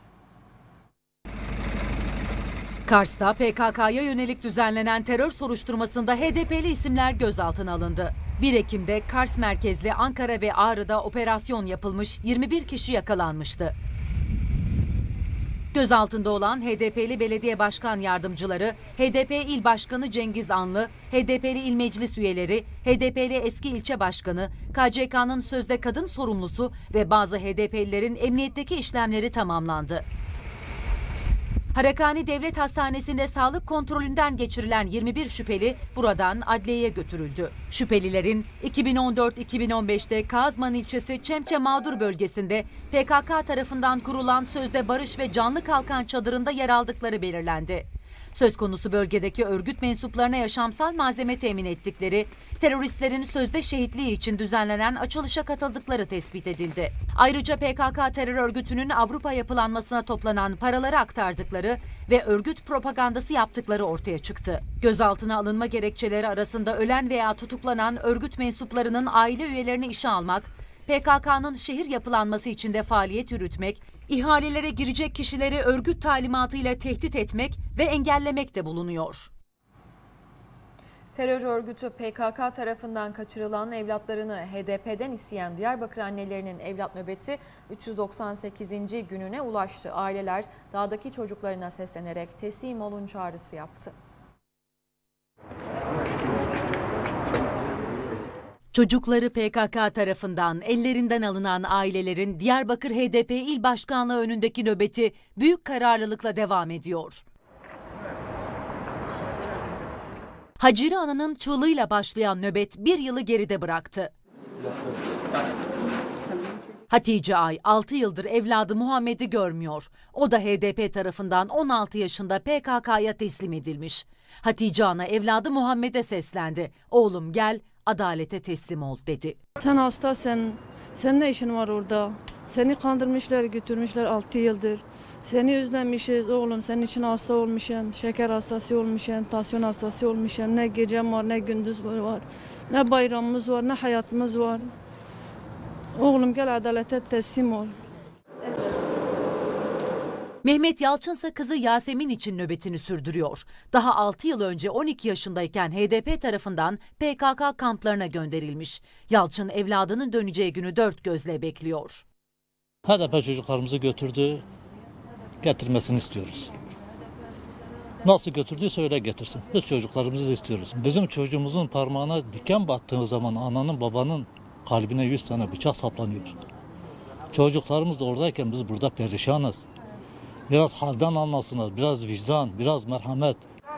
Kars'ta P K K'ya yönelik düzenlenen terör soruşturmasında H D P'li isimler gözaltına alındı. bir Ekim'de Kars merkezli Ankara ve Ağrı'da operasyon yapılmış, yirmi bir kişi yakalanmıştı. Gözaltında olan H D P'li belediye başkan yardımcıları, H D P il başkanı Cengiz Anlı, H D P'li il meclis üyeleri, H D P'li eski ilçe başkanı, K C K'nın sözde kadın sorumlusu ve bazı H D P'lilerin emniyetteki işlemleri tamamlandı. Harakani Devlet Hastanesi'nde sağlık kontrolünden geçirilen yirmi bir şüpheli buradan adliyeye götürüldü. Şüphelilerin iki bin on dört iki bin on beş'te Kazman ilçesi Çemçe mağdur bölgesinde P K K tarafından kurulan sözde barış ve canlı kalkan çadırında yer aldıkları belirlendi. Söz konusu bölgedeki örgüt mensuplarına yaşamsal malzeme temin ettikleri, teröristlerin sözde şehitliği için düzenlenen açılışa katıldıkları tespit edildi. Ayrıca P K K terör örgütünün Avrupa yapılanmasına toplanan paraları aktardıkları ve örgüt propagandası yaptıkları ortaya çıktı. Gözaltına alınma gerekçeleri arasında ölen veya tutuklanan örgüt mensuplarının aile üyelerini işe almak, P K K'nın şehir yapılanması içinde faaliyet yürütmek, ihalelere girecek kişileri örgüt talimatıyla tehdit etmek ve engellemek de bulunuyor. Terör örgütü P K K tarafından kaçırılan evlatlarını H D P'den isteyen Diyarbakır annelerinin evlat nöbeti üç yüz doksan sekizinci gününe ulaştı. Aileler dağdaki çocuklarına seslenerek teslim olun çağrısı yaptı. Çocukları P K K tarafından ellerinden alınan ailelerin Diyarbakır H D P İl Başkanlığı önündeki nöbeti büyük kararlılıkla devam ediyor. Hacire Ana'nın çığlığıyla başlayan nöbet bir yılı geride bıraktı. Hatice Ay altı yıldır evladı Muhammed'i görmüyor. O da H D P tarafından on altı yaşında P K K'ya teslim edilmiş. Hatice Ana evladı Muhammed'e seslendi. Oğlum gel, adalete teslim ol dedi. Sen hastasın, senin ne işin var orada? Seni kandırmışlar, götürmüşler altı yıldır. Seni özlemişiz oğlum, senin için hasta olmuşum, şeker hastası olmuşum, tansiyon hastası olmuşum. Ne gecem var, ne gündüz var, ne bayramımız var, ne hayatımız var. Oğlum gel adalete teslim ol. Mehmet Yalçınsa kızı Yasemin için nöbetini sürdürüyor. Daha altı yıl önce on iki yaşındayken H D P tarafından P K K kamplarına gönderilmiş. Yalçın evladının döneceği günü dört gözle bekliyor. H D P çocuklarımızı götürdü, getirmesini istiyoruz. Nasıl götürdüyse öyle getirsin. Biz çocuklarımızı istiyoruz. Bizim çocuğumuzun parmağına diken battığı zaman ananın babanın kalbine yüz tane bıçak saplanıyor. Çocuklarımız da oradayken biz burada perişanız. Biraz halden anlasınlar, biraz vicdan, biraz merhamet.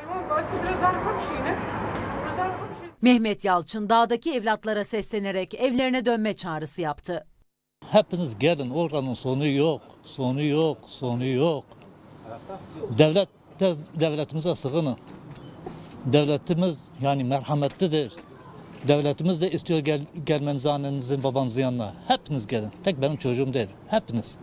Mehmet Yalçın dağdaki evlatlara seslenerek evlerine dönme çağrısı yaptı. Hepiniz gelin, oranın sonu yok, sonu yok, sonu yok. Devlet, de, devletimize sığının. Devletimiz yani merhametlidir. Devletimiz de istiyor gel, gelmenizi annenizin babanızın yanına. Hepiniz gelin. Tek benim çocuğum değil. Hepiniz.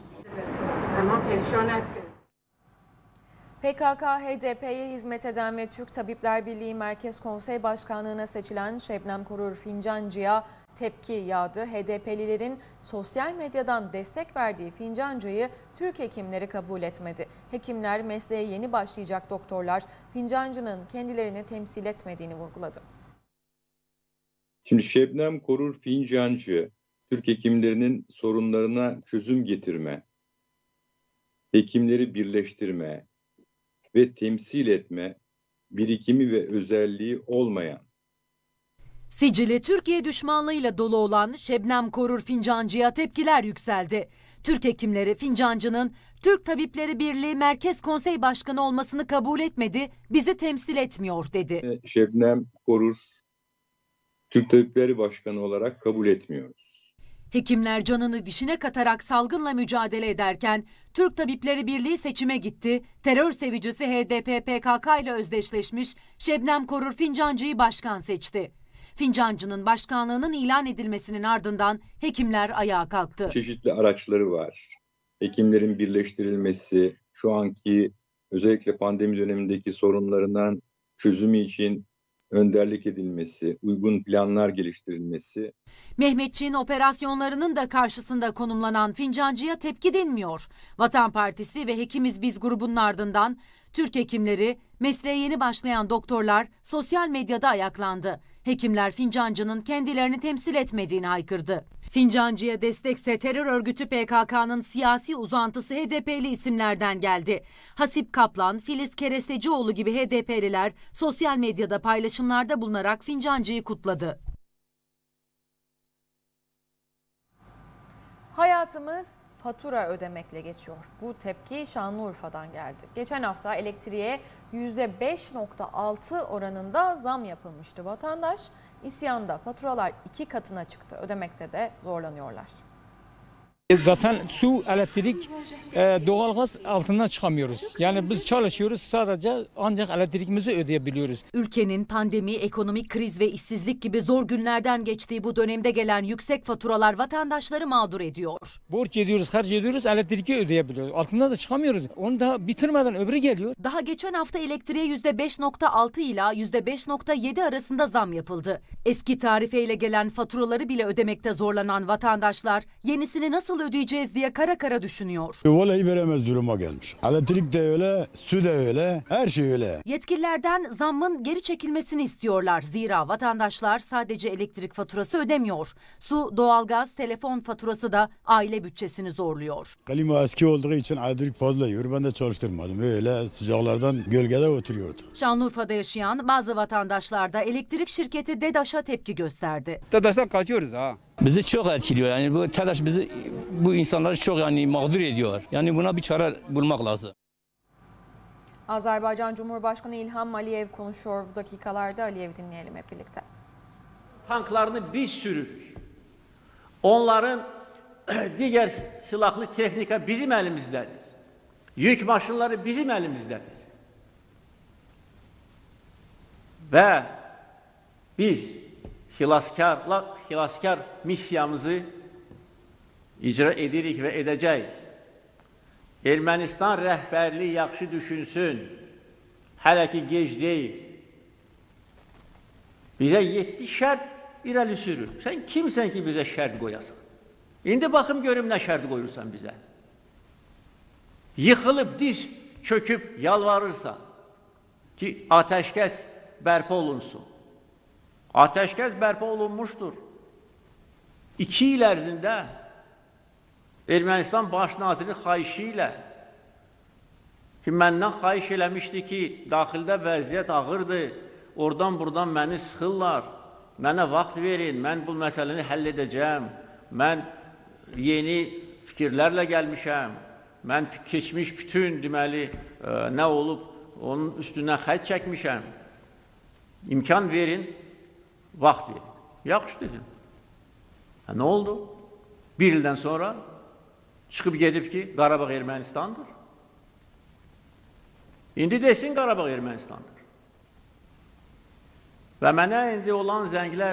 P K K, H D P'ye hizmet eden ve Türk Tabipler Birliği Merkez Konsey Başkanlığı'na seçilen Şebnem Korur Fincancı'ya tepki yağdı. H D P'lilerin sosyal medyadan destek verdiği Fincancı'yı Türk hekimleri kabul etmedi. Hekimler mesleğe yeni başlayacak doktorlar Fincancı'nın kendilerini temsil etmediğini vurguladı. Şimdi Şebnem Korur Fincancı, Türk hekimlerinin sorunlarına çözüm getirme, hekimleri birleştirme ve temsil etme birikimi ve özelliği olmayan, sicili Türkiye düşmanlığıyla dolu olan Şebnem Korur Fincancı'ya tepkiler yükseldi. Türk hekimleri Fincancı'nın Türk Tabipleri Birliği Merkez Konsey Başkanı olmasını kabul etmedi, bizi temsil etmiyor dedi. Şebnem Korur Türk Tabipleri Başkanı olarak kabul etmiyoruz. Hekimler canını dişine katarak salgınla mücadele ederken Türk Tabipleri Birliği seçime gitti. Terör sevicisi H D P P K K ile özdeşleşmiş Şebnem Korur Fincancı'yı başkan seçti. Fincancı'nın başkanlığının ilan edilmesinin ardından hekimler ayağa kalktı. Çeşitli araçları var. Hekimlerin birleştirilmesi, şu anki özellikle pandemi dönemindeki sorunlarından çözümü için önderlik edilmesi, uygun planlar geliştirilmesi. Mehmetçiğin operasyonlarının da karşısında konumlanan Fincancı'ya tepki dinmiyor. Vatan Partisi ve Hekimiz Biz grubunun ardından Türk hekimleri, mesleğe yeni başlayan doktorlar sosyal medyada ayaklandı. Hekimler Fincancı'nın kendilerini temsil etmediğini haykırdı. Fincancı'ya destekse terör örgütü P K K'nın siyasi uzantısı H D P'li isimlerden geldi. Hasip Kaplan, Filiz Kerestecioğlu gibi H D P'liler sosyal medyada paylaşımlarda bulunarak Fincancı'yı kutladı. Hayatımız fatura ödemekle geçiyor. Bu tepki Şanlıurfa'dan geldi. Geçen hafta elektriğe yüzde beş nokta altı oranında zam yapılmıştı. Vatandaş isyanda, faturalar iki katına çıktı. Ödemekte de zorlanıyorlar. Zaten su, elektrik, doğalgaz altından çıkamıyoruz. Yani biz çalışıyoruz, sadece ancak elektriğimizi ödeyebiliyoruz. Ülkenin pandemi, ekonomik kriz ve işsizlik gibi zor günlerden geçtiği bu dönemde gelen yüksek faturalar vatandaşları mağdur ediyor. Borç ediyoruz, harç ediyoruz, elektriği ödeyebiliyoruz. Altından da çıkamıyoruz. Onu da bitirmeden öbürü geliyor. Daha geçen hafta elektriğe yüzde beş nokta altı ila yüzde beş nokta yedi arasında zam yapıldı. Eski tarifeyle gelen faturaları bile ödemekte zorlanan vatandaşlar yenisini nasıl ödeyeceğiz diye kara kara düşünüyor. Vallahi veremez duruma gelmiş. Elektrik de öyle, su da öyle, her şey öyle. Yetkililerden zammın geri çekilmesini istiyorlar. Zira vatandaşlar sadece elektrik faturası ödemiyor. Su, doğalgaz, telefon faturası da aile bütçesini zorluyor. Klima eski olduğu için elektrik fazla yiyor. Ben de çalıştırmadım. Öyle sıcaklardan gölgede oturuyordu. Şanlıurfa'da yaşayan bazı vatandaşlar da elektrik şirketi DEDAŞ'a tepki gösterdi. DEDAŞ'tan kaçıyoruz ha. Bizi çok etkiliyor, yani bu TEDAŞ bizi, bu insanları çok yani mağdur ediyor. Yani buna bir çare bulmak lazım. Azerbaycan Cumhurbaşkanı İlham Aliyev konuşuyor bu dakikalarda. Aliyev dinleyelim hep birlikte. Tanklarını biz sürürük. Onların diğer silahlı texnika bizim elimizdedir. Yük maşınları bizim elimizdedir. Ve biz xilaskarla, xilaskar missiyamızı icra edirik ve edəcəyik. Ermənistan rəhbərliyi yaxşı düşünsün. Hələ ki gec deyil. Bizə yetdi şərt irəli sürür. Sən kimsən ki bizə şərt qoyasan? İndi baxım görüm nə şərt qoyursan bizə. Yıxılıb diz çöküb yalvarırsan ki ateşkəs bərpa olunsun. Ateşkəs bərpa olunmuşdur. İki il ərzində Ermənistan baş naziri xahişi ilə ki, məndən xahiş eləmişdi ki, daxildə vəziyyət ağırdır, oradan buradan məni sıxırlar, mənə vaxt verin, mən bu məsələni həll edəcəm, mən yeni fikirlərlə gəlmişəm, mən keçmiş bütün deməli nə olub, onun üstündən xətt çəkmişəm, imkan verin, vaxt verin. Yaxşı dedim. Ha, nə oldu? Bir ildən sonra çıxıb gedib ki, Qarabağ Ermənistandır. İndi desin Qarabağ Ermənistandır. Və mənə indi olan zənglər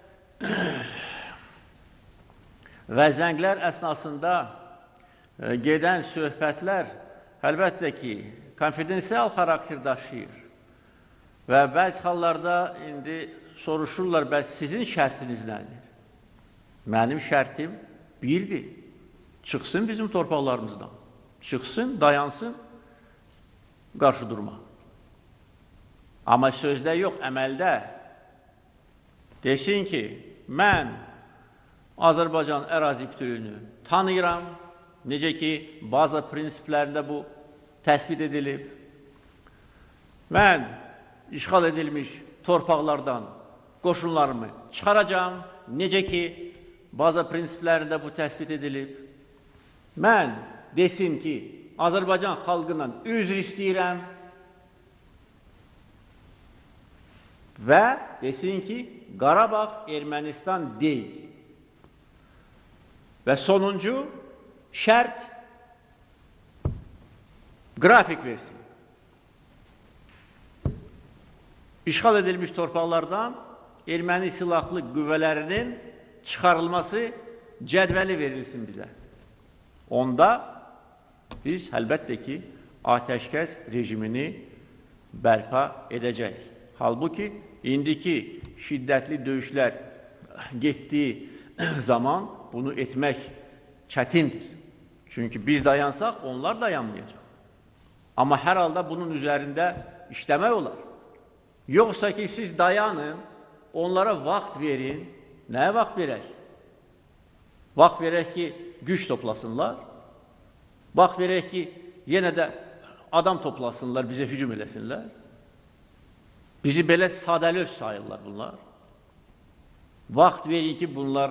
və zənglər əsnasında e, gedən söhbətlər əlbəttə ki, konfidensial xarakter daşıyır. Və bəzi hallarda indi soruşurlar, bəs sizin şərtiniz nədir? Mənim şərtim birdir. Çıxsın bizim torpaqlarımızdan. Çıxsın, dayansın, qarşı durma. Amma sözdə yox, əməldə desin ki, mən Azərbaycan ərazi bütövlüyünü tanıyıram, necə ki, baza prinsiplərində bu təsbit edilib. Mən işğal edilmiş torpaqlardan qoşunlarımı çıxaracam, necə ki, baza prinsiplərində bu təsbit edilib. Mən desin ki, Azərbaycan xalqından üzr istəyirəm və desin ki, Qarabağ Ermənistan deyil. Və sonuncu şərt qrafik versin. İşğal edilmiş torpaqlardan erməni silahlı qüvvələrinin çıxarılması cədvəli verilsin bizə. Onda biz əlbəttə ki, ateşkəs rejimini bərpa edəcəyik. Halbuki, indiki şiddətli döyüşlər getdiyi zaman bunu etmək çətindir. Çünki biz dayansaq, onlar dayanmayacaq. Amma hər halda bunun üzərində işləmək olar. Yoxsa ki, siz dayanın, onlara vaxt verin. Nəyə vaxt verək? Vaxt verək ki, güc toplasınlar. Vaxt verək ki, yenə də adam toplasınlar, bizə hücum eləsinlər. Bizi belə sadəlöv sayırlar bunlar. Vaxt verin ki, bunlar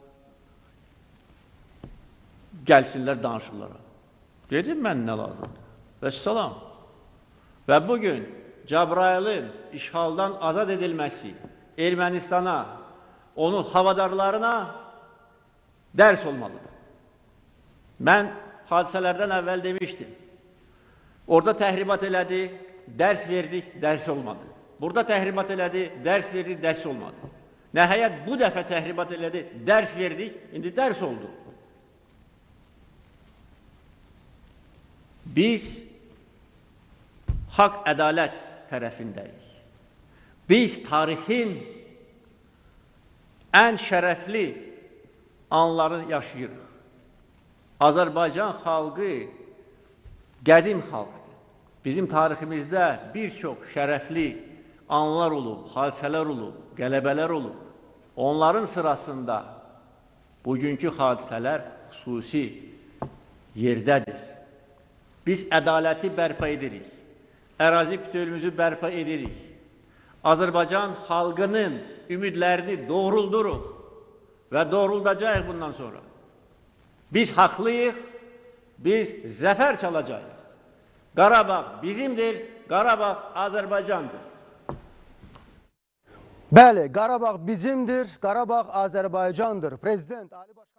gəlsinlər danışıqlara. Dedim mən nə lazımdır. Və salam. Və bugün Cəbrayılın işğaldan azad edilməsi Ermənistana, onun havadarlarına dərs olmalıdır. Mən hadisələrdən əvvəl demişdim. Orada təhribat elədi, dərs verdik, dərs olmadı. Burada təhribat elədi, dərs verdik, dərs olmadı. Nəhayət bu dəfə təhribat elədi, dərs verdik, indi dərs oldu. Biz haqq ədalət tərəfindəyik. Biz tarixin ən şərəfli anları yaşayırıq. Azərbaycan xalqı qədim xalqdır. Bizim tariximizdə bir çox şərəfli anlar olub, hadisələr olub, qələbələr olub. Onların sırasında bugünkü hadisələr xüsusi yerdədir. Biz ədaləti bərpa edirik, ərazi bütövlüyümüzü bərpa edirik. Azərbaycan xalqının ümidlərini doğrulduruq və doğruldacağıq bundan sonra. Biz haqlıyıq, biz zəfər çalacağıq. Qarabağ bizimdir, Qarabağ Azərbaycandır. Bəli, Qarabağ bizimdir, Qarabağ Azərbaycandır. Prezident Ali Başkan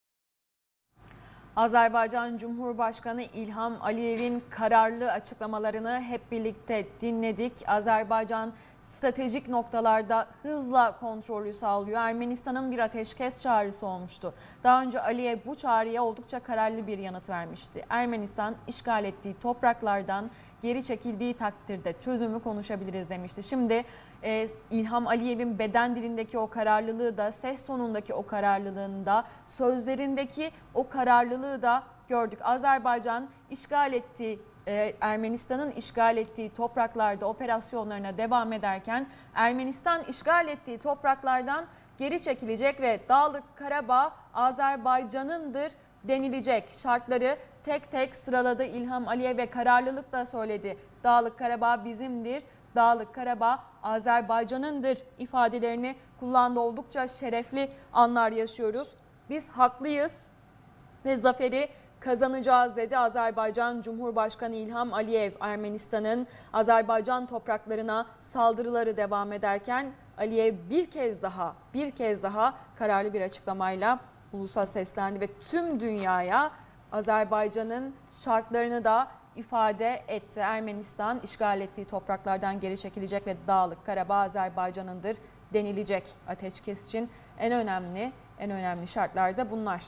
Azerbaycan Cumhurbaşkanı İlham Aliyev'in kararlı açıklamalarını hep birlikte dinledik. Azerbaycan stratejik noktalarda hızla kontrolü sağlıyor. Ermenistan'ın bir ateşkes çağrısı olmuştu. Daha önce Aliyev bu çağrıya oldukça kararlı bir yanıt vermişti. Ermenistan işgal ettiği topraklardan geri çekildiği takdirde çözümü konuşabiliriz demişti. Şimdi e, İlham Aliyev'in beden dilindeki o kararlılığı da, ses tonundaki o kararlılığında, sözlerindeki o kararlılığı da gördük. Azerbaycan işgal ettiği, e, Ermenistan'ın işgal ettiği topraklarda operasyonlarına devam ederken Ermenistan işgal ettiği topraklardan geri çekilecek ve Dağlık Karabağ Azerbaycan'ındır denilecek. Şartları tek tek sıraladı İlham Aliyev ve kararlılıkla söyledi. Dağlık Karabağ bizimdir, Dağlık Karabağ Azerbaycan'ındır ifadelerini kullandı. Oldukça şerefli anlar yaşıyoruz. Biz haklıyız ve zaferi kazanacağız dedi Azerbaycan Cumhurbaşkanı İlham Aliyev. Ermenistan'ın Azerbaycan topraklarına saldırıları devam ederken Aliyev bir kez daha bir kez daha kararlı bir açıklamayla ulusa seslendi ve tüm dünyaya Azerbaycan'ın şartlarını da ifade etti. Ermenistan işgal ettiği topraklardan geri çekilecek ve Dağlık Karabağ Azerbaycan'ındır denilecek. Ateşkes için en önemli en önemli şartlar da bunlar.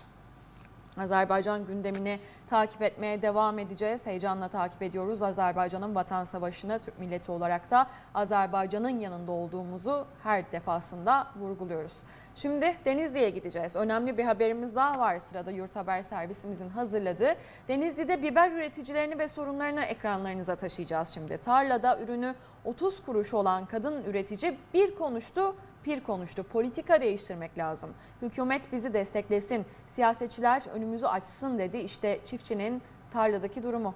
Azerbaycan gündemini takip etmeye devam edeceğiz. Heyecanla takip ediyoruz Azerbaycan'ın vatan savaşını. Türk milleti olarak da Azerbaycan'ın yanında olduğumuzu her defasında vurguluyoruz. Şimdi Denizli'ye gideceğiz. Önemli bir haberimiz daha var sırada, Yurt Haber servisimizin hazırladığı. Denizli'de biber üreticilerini ve sorunlarını ekranlarınıza taşıyacağız şimdi. Tarlada ürünü otuz kuruş olan kadın üretici bir konuştu, bir konuştu. Politika değiştirmek lazım. Hükümet bizi desteklesin, siyasetçiler önümüzü açsın dedi. İşte çiftçinin tarladaki durumu.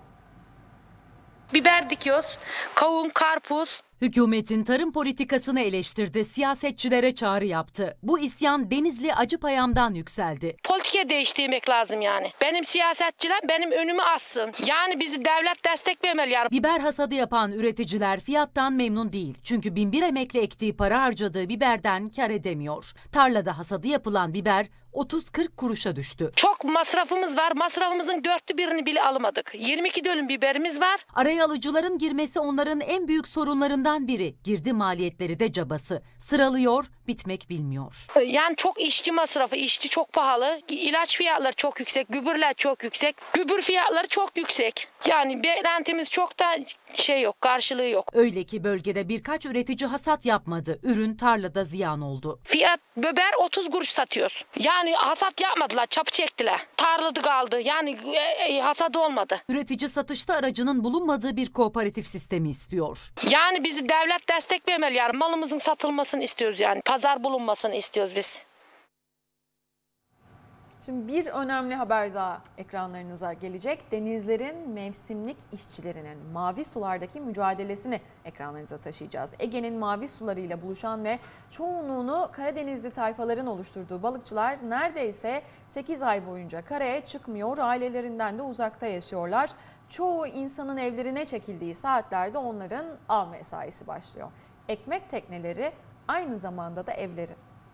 Biber dikiyoruz, kavun, karpuz. Hükümetin tarım politikasını eleştirdi, siyasetçilere çağrı yaptı. Bu isyan Denizli Acıpayam'dan yükseldi. Politika değiştirmek lazım yani. Benim siyasetçiler benim önümü assın. Yani bizi devlet destek vermeli yani. Biber hasadı yapan üreticiler fiyattan memnun değil. Çünkü binbir emekli ektiği para harcadığı biberden kar edemiyor. Tarlada hasadı yapılan biber otuz kırk kuruşa düştü. Çok masrafımız var. Masrafımızın dörtte birini bile alamadık. yirmi iki dönüm biberimiz var. Araya alıcıların girmesi onların en büyük sorunlarından biri. Girdi maliyetleri de cabası. Sıralıyor, bitmek bilmiyor. Yani çok işçi masrafı, işçi çok pahalı. İlaç fiyatları çok yüksek, gübürler çok yüksek. Gübür fiyatları çok yüksek. Yani beklentimiz çok da şey yok, karşılığı yok. Öyle ki bölgede birkaç üretici hasat yapmadı. Ürün tarlada ziyan oldu. Fiyat biber otuz kuruş satıyoruz. Yani hasat yapmadılar, çapı çektiler. Tarladı kaldı. Yani e, hasat olmadı. Üretici satışta aracının bulunmadığı bir kooperatif sistemi istiyor. Yani bizi devlet destek vermeli yani. Malımızın satılmasını istiyoruz yani. Pazar bulunmasını istiyoruz biz. Şimdi bir önemli haber daha ekranlarınıza gelecek. Denizlerin mevsimlik işçilerinin mavi sulardaki mücadelesini ekranlarınıza taşıyacağız. Ege'nin mavi sularıyla buluşan ve çoğunluğunu Karadenizli tayfaların oluşturduğu balıkçılar neredeyse sekiz ay boyunca karaya çıkmıyor, ailelerinden de uzakta yaşıyorlar. Çoğu insanın evlerine çekildiği saatlerde onların av mesaisi başlıyor. Ekmek tekneleri aynı zamanda da evleri.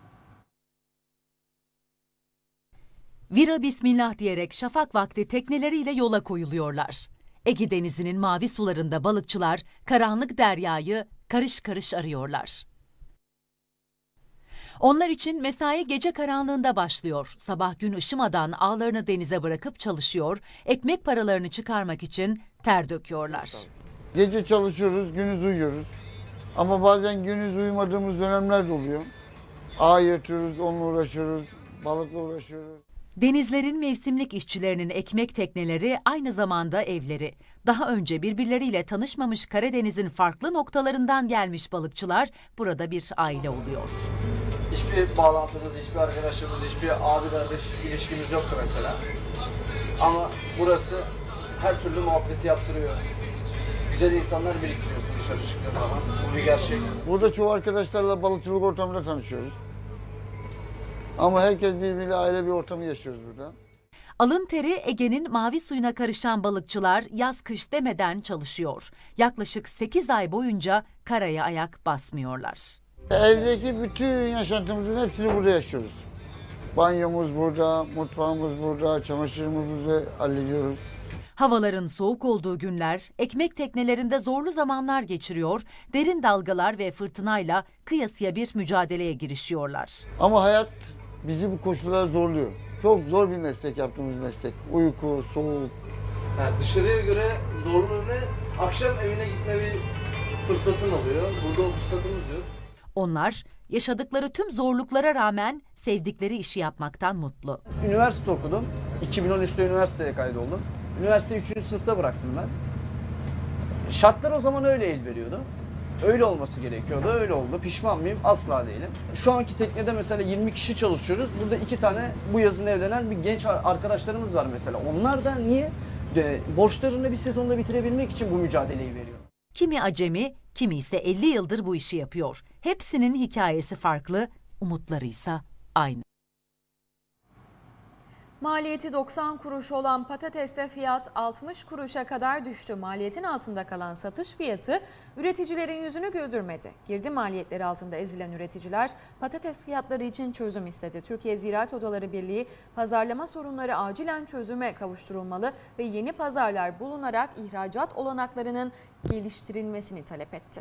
Vira bismillah diyerek şafak vakti tekneleriyle yola koyuluyorlar. Ege Denizi'nin mavi sularında balıkçılar karanlık deryayı karış karış arıyorlar. Onlar için mesai gece karanlığında başlıyor. Sabah gün ışımadan ağlarını denize bırakıp çalışıyor, ekmek paralarını çıkarmak için ter döküyorlar. Gece çalışıyoruz, gündüz uyuyoruz. Ama bazen gündüz uyumadığımız dönemler de oluyor. Ağ yatıyoruz, onunla uğraşıyoruz, balıkla uğraşıyoruz. Denizlerin mevsimlik işçilerinin ekmek tekneleri aynı zamanda evleri. Daha önce birbirleriyle tanışmamış Karadeniz'in farklı noktalarından gelmiş balıkçılar burada bir aile oluyor. Hiçbir bağlantımız, hiçbir arkadaşımız, hiçbir abi kardeş ilişkimiz yoktu mesela. Ama burası her türlü muhabbeti yaptırıyor. Güzel insanlar biriktiriyorsun dışarı çıktığın zaman. Bu bir gerçek. Burada çoğu arkadaşlarla balıkçılık ortamında tanışıyoruz. Ama herkes birbiriyle aile bir ortamı yaşıyoruz burada. Alın teri Ege'nin mavi suyuna karışan balıkçılar yaz kış demeden çalışıyor. Yaklaşık sekiz ay boyunca karaya ayak basmıyorlar. Evdeki bütün yaşantımızın hepsini burada yaşıyoruz. Banyomuz burada, mutfağımız burada, çamaşırımızı hallediyoruz. Havaların soğuk olduğu günler ekmek teknelerinde zorlu zamanlar geçiriyor, derin dalgalar ve fırtınayla kıyasıya bir mücadeleye girişiyorlar. Ama hayat bizi bu koşullara zorluyor. Çok zor bir meslek yaptığımız meslek. Uyku, soğuk. Yani dışarıya göre zorluğu ne? Akşam evine gitme bir fırsatın oluyor. Burada o fırsatımız yok. Onlar yaşadıkları tüm zorluklara rağmen sevdikleri işi yapmaktan mutlu. Üniversite okudum. iki bin on üçte üniversiteye kaydoldum. Üniversiteyi üçüncü sınıfta bıraktım ben. Şartlar o zaman öyle el veriyordu. Öyle olması gerekiyordu, öyle oldu. Pişman mıyım? Asla değilim. Şu anki teknede mesela yirmi kişi çalışıyoruz. Burada iki tane bu yazın evlenen bir genç arkadaşlarımız var mesela. Onlar da niye? De, borçlarını bir sezonda bitirebilmek için bu mücadeleyi veriyor. Kimi acemi, kimi ise elli yıldır bu işi yapıyor. Hepsinin hikayesi farklı, umutları ise aynı. Maliyeti doksan kuruş olan patateste fiyat altmış kuruşa kadar düştü. Maliyetin altında kalan satış fiyatı üreticilerin yüzünü güldürmedi. Girdi maliyetleri altında ezilen üreticiler patates fiyatları için çözüm istedi. Türkiye Ziraat Odaları Birliği pazarlama sorunları acilen çözüme kavuşturulmalı ve yeni pazarlar bulunarak ihracat olanaklarının geliştirilmesini talep etti.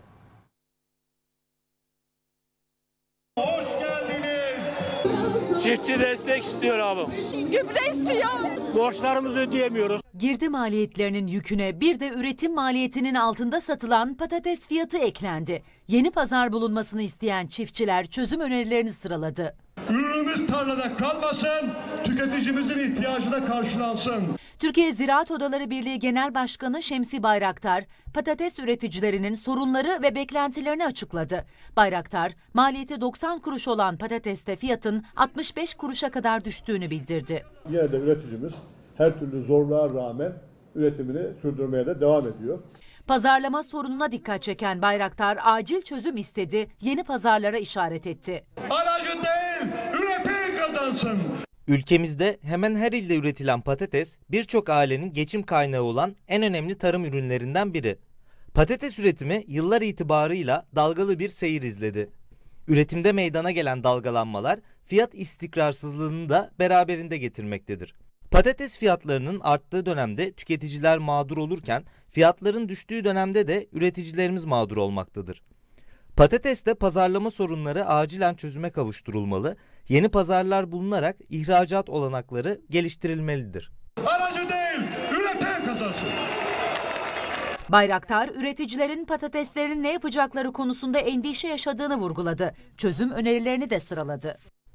Hoş geldiniz. Çiftçi destek istiyor abi. Gübre istiyor. Borçlarımızı ödeyemiyoruz. Girdi maliyetlerinin yüküne bir de üretim maliyetinin altında satılan patates fiyatı eklendi. Yeni pazar bulunmasını isteyen çiftçiler çözüm önerilerini sıraladı. Ürünümüz tarlada kalmasın, tüketicimizin ihtiyacı da karşılansın. Türkiye Ziraat Odaları Birliği Genel Başkanı Şemsi Bayraktar, patates üreticilerinin sorunları ve beklentilerini açıkladı. Bayraktar, maliyeti doksan kuruş olan patateste fiyatın altmış beş kuruşa kadar düştüğünü bildirdi. Yine de üreticimiz her türlü zorluğa rağmen üretimini sürdürmeye de devam ediyor. Pazarlama sorununa dikkat çeken Bayraktar acil çözüm istedi, yeni pazarlara işaret etti. Aracı değil, üreten kazansın. Ülkemizde hemen her ilde üretilen patates birçok ailenin geçim kaynağı olan en önemli tarım ürünlerinden biri. Patates üretimi yıllar itibarıyla dalgalı bir seyir izledi. Üretimde meydana gelen dalgalanmalar fiyat istikrarsızlığını da beraberinde getirmektedir. Patates fiyatlarının arttığı dönemde tüketiciler mağdur olurken fiyatların düştüğü dönemde de üreticilerimiz mağdur olmaktadır. Patateste pazarlama sorunları acilen çözüme kavuşturulmalı, yeni pazarlar bulunarak ihracat olanakları geliştirilmelidir. Aracı değil, üreten kazansın. Bayraktar, üreticilerin patateslerin ne yapacakları konusunda endişe yaşadığını vurguladı. Çözüm önerilerini de sıraladı.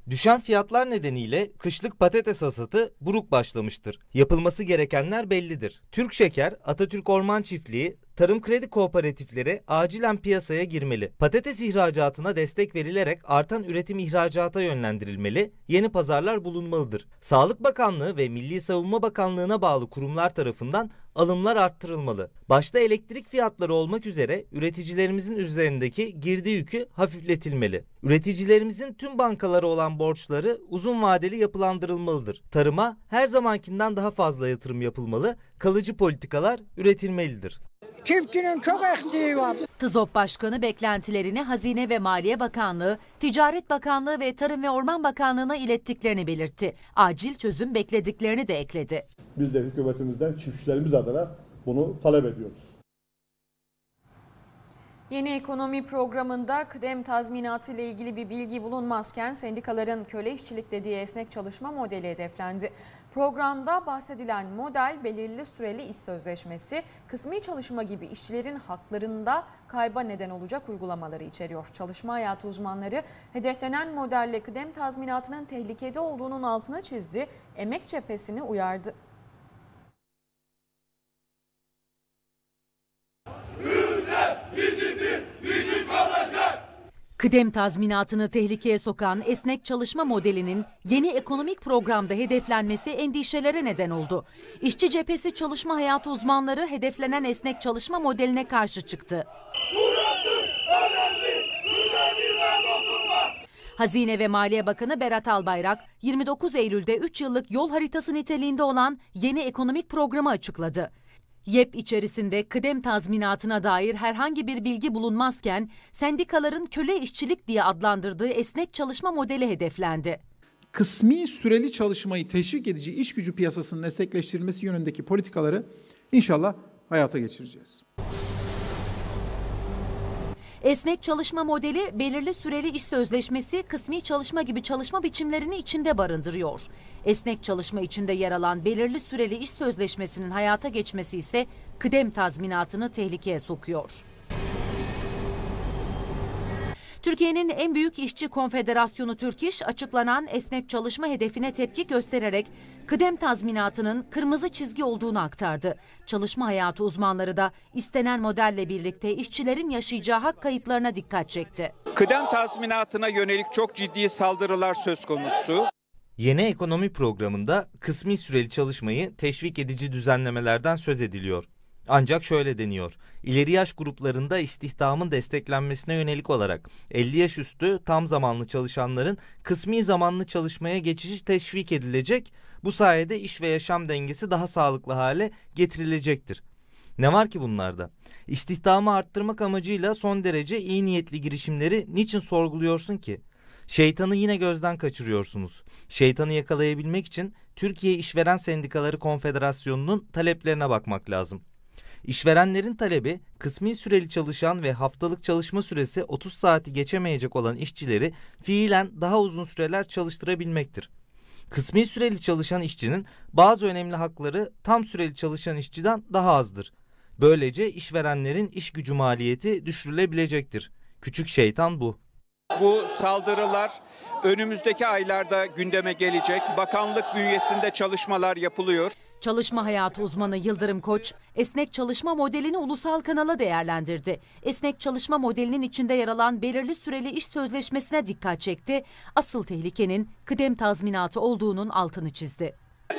Düşen fiyatlar nedeniyle kışlık patates hasatı buruk başlamıştır. Yapılması gerekenler bellidir. Türk Şeker, Atatürk Orman Çiftliği, tarım kredi kooperatifleri acilen piyasaya girmeli. Patates ihracatına destek verilerek artan üretim ihracata yönlendirilmeli, yeni pazarlar bulunmalıdır. Sağlık Bakanlığı ve Milli Savunma Bakanlığı'na bağlı kurumlar tarafından alımlar arttırılmalı. Başta elektrik fiyatları olmak üzere üreticilerimizin üzerindeki girdi yükü hafifletilmeli. Üreticilerimizin tüm bankalara olan borçları uzun vadeli yapılandırılmalıdır. Tarıma her zamankinden daha fazla yatırım yapılmalı, kalıcı politikalar üretilmelidir. Çiftçinin çok eksiği var. TİZOP Başkanı beklentilerini Hazine ve Maliye Bakanlığı, Ticaret Bakanlığı ve Tarım ve Orman Bakanlığı'na ilettiklerini belirtti. Acil çözüm beklediklerini de ekledi. Biz de hükümetimizden çiftçilerimiz adına bunu talep ediyoruz. Yeni ekonomi programında kıdem tazminatı ile ilgili bir bilgi bulunmazken sendikaların köle işçilik dediği esnek çalışma modeli hedeflendi. Programda bahsedilen model belirli süreli iş sözleşmesi, kısmi çalışma gibi işçilerin haklarında kayba neden olacak uygulamaları içeriyor. Çalışma hayatı uzmanları hedeflenen modelle kıdem tazminatının tehlikede olduğunun altına çizdi, emek cephesini uyardı. Kıdem tazminatını tehlikeye sokan esnek çalışma modelinin yeni ekonomik programda hedeflenmesi endişelere neden oldu. İşçi cephesi çalışma hayatı uzmanları hedeflenen esnek çalışma modeline karşı çıktı. Hazine ve Maliye Bakanı Berat Albayrak, yirmi dokuz Eylül'de üç yıllık yol haritası niteliğinde olan yeni ekonomik programı açıkladı. Y E P içerisinde kıdem tazminatına dair herhangi bir bilgi bulunmazken sendikaların köle işçilik diye adlandırdığı esnek çalışma modeli hedeflendi. Kısmi süreli çalışmayı teşvik edici iş gücü piyasasının esnekleştirilmesi yönündeki politikaları inşallah hayata geçireceğiz. Esnek çalışma modeli belirli süreli iş sözleşmesi, kısmi çalışma gibi çalışma biçimlerini içinde barındırıyor. Esnek çalışma içinde yer alan belirli süreli iş sözleşmesinin hayata geçmesi ise kıdem tazminatını tehlikeye sokuyor. Türkiye'nin en büyük işçi konfederasyonu Türk İş açıklanan esnek çalışma hedefine tepki göstererek kıdem tazminatının kırmızı çizgi olduğunu aktardı. Çalışma hayatı uzmanları da istenen modelle birlikte işçilerin yaşayacağı hak kayıplarına dikkat çekti. Kıdem tazminatına yönelik çok ciddi saldırılar söz konusu. Yeni ekonomi programında kısmi süreli çalışmayı teşvik edici düzenlemelerden söz ediliyor. Ancak şöyle deniyor, ileri yaş gruplarında istihdamın desteklenmesine yönelik olarak elli yaş üstü tam zamanlı çalışanların kısmi zamanlı çalışmaya geçişi teşvik edilecek, bu sayede iş ve yaşam dengesi daha sağlıklı hale getirilecektir. Ne var ki bunlarda? İstihdamı arttırmak amacıyla son derece iyi niyetli girişimleri niçin sorguluyorsun ki? Şeytanı yine gözden kaçırıyorsunuz. Şeytanı yakalayabilmek için Türkiye İşveren Sendikaları Konfederasyonu'nun taleplerine bakmak lazım. İşverenlerin talebi kısmi süreli çalışan ve haftalık çalışma süresi otuz saati geçemeyecek olan işçileri fiilen daha uzun süreler çalıştırabilmektir. Kısmi süreli çalışan işçinin bazı önemli hakları tam süreli çalışan işçiden daha azdır. Böylece işverenlerin iş gücü maliyeti düşürülebilecektir. Küçük şeytan bu. Bu saldırılar önümüzdeki aylarda gündeme gelecek. Bakanlık bünyesinde çalışmalar yapılıyor. Çalışma hayatı uzmanı Yıldırım Koç, esnek çalışma modelini ulusal kanala değerlendirdi. Esnek çalışma modelinin içinde yer alan belirli süreli iş sözleşmesine dikkat çekti. Asıl tehlikenin kıdem tazminatı olduğunun altını çizdi.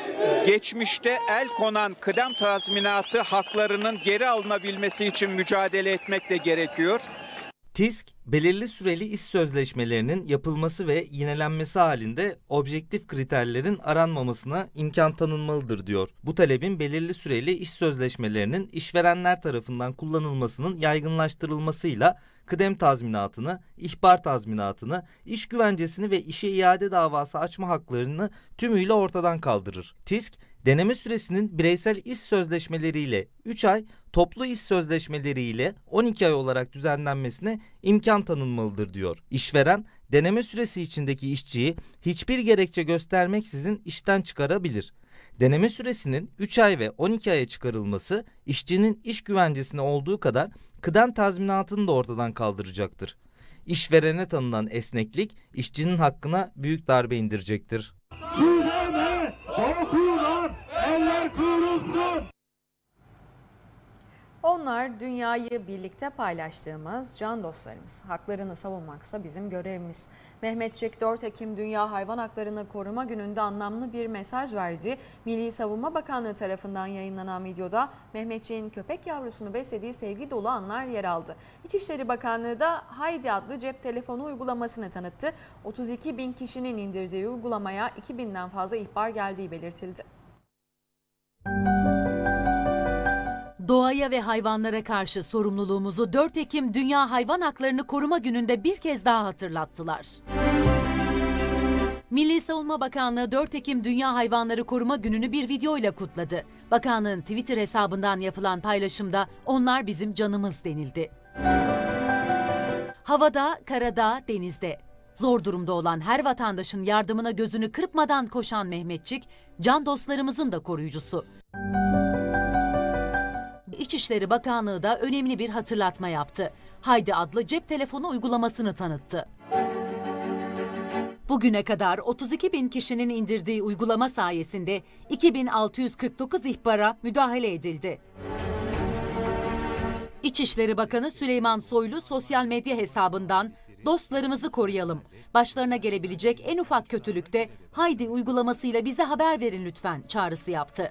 Geçmişte el konan kıdem tazminatı haklarının geri alınabilmesi için mücadele etmek de gerekiyor. TİSK, belirli süreli iş sözleşmelerinin yapılması ve yinelenmesi halinde objektif kriterlerin aranmamasına imkan tanınmalıdır diyor. Bu talebin belirli süreli iş sözleşmelerinin işverenler tarafından kullanılmasının yaygınlaştırılmasıyla kıdem tazminatını, ihbar tazminatını, iş güvencesini ve işe iade davası açma haklarını tümüyle ortadan kaldırır. TİSK, deneme süresinin bireysel iş sözleşmeleriyle üç ay, toplu iş sözleşmeleriyle on iki ay olarak düzenlenmesine imkan tanınmalıdır diyor. İşveren, deneme süresi içindeki işçiyi hiçbir gerekçe göstermeksizin işten çıkarabilir. Deneme süresinin üç ay ve on iki aya çıkarılması, işçinin iş güvencesine olduğu kadar kıdem tazminatını da ortadan kaldıracaktır. İşverene tanınan esneklik işçinin hakkına büyük darbe indirecektir. Üzerine korkular, eller kıvrılsın. Onlar dünyayı birlikte paylaştığımız can dostlarımız. Haklarını savunmaksa bizim görevimiz. Mehmetçik dört Ekim Dünya Hayvan Haklarını Koruma Günü'nde anlamlı bir mesaj verdi. Milli Savunma Bakanlığı tarafından yayınlanan videoda Mehmetçik'in köpek yavrusunu beslediği sevgi dolu anlar yer aldı. İçişleri Bakanlığı da Haydi adlı cep telefonu uygulamasını tanıttı. otuz iki bin kişinin indirdiği uygulamaya iki binden fazla ihbar geldiği belirtildi. Doğaya ve hayvanlara karşı sorumluluğumuzu dört Ekim Dünya Hayvan Haklarını Koruma Günü'nde bir kez daha hatırlattılar. Milli Savunma Bakanlığı dört Ekim Dünya Hayvanları Koruma Günü'nü bir videoyla kutladı. Bakanlığın Twitter hesabından yapılan paylaşımda "Onlar bizim canımız" denildi. Havada, karada, denizde zor durumda olan her vatandaşın yardımına gözünü kırpmadan koşan Mehmetçik, can dostlarımızın da koruyucusu. İçişleri Bakanlığı da önemli bir hatırlatma yaptı. Haydi adlı cep telefonu uygulamasını tanıttı. Bugüne kadar otuz iki bin kişinin indirdiği uygulama sayesinde iki bin altı yüz kırk dokuz ihbara müdahale edildi. İçişleri Bakanı Süleyman Soylu sosyal medya hesabından "Dostlarımızı koruyalım. Başlarına gelebilecek en ufak kötülükte Haydi uygulamasıyla bize haber verin lütfen" çağrısı yaptı.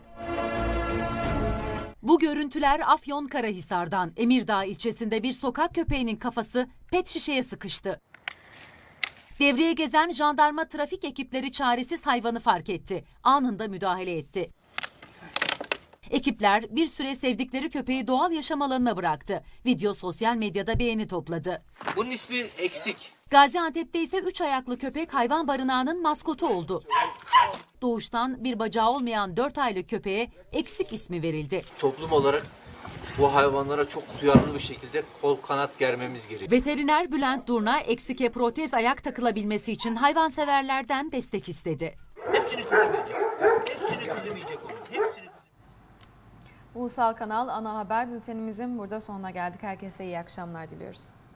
Bu görüntüler Afyonkarahisar'dan. Emirdağ ilçesinde bir sokak köpeğinin kafası pet şişeye sıkıştı. Devreye gezen jandarma trafik ekipleri çaresiz hayvanı fark etti. Anında müdahale etti. Ekipler bir süre sevdikleri köpeği doğal yaşam alanına bıraktı. Video sosyal medyada beğeni topladı. Bunun ismi Eksik. Gaziantep'te ise üç ayaklı köpek hayvan barınağının maskotu oldu. Doğuştan bir bacağı olmayan dört aylık köpeğe Eksik ismi verildi. Toplum olarak bu hayvanlara çok duyarlı bir şekilde kol kanat germemiz gerekiyor. Veteriner Bülent Durna, Eksik'e protez ayak takılabilmesi için hayvanseverlerden destek istedi. Hepsini kızım yiyecek. Hepsini kızım yiyecek onun. Hepsini. Ulusal Kanal Ana Haber Bültenimizin burada sonuna geldik. Herkese iyi akşamlar diliyoruz.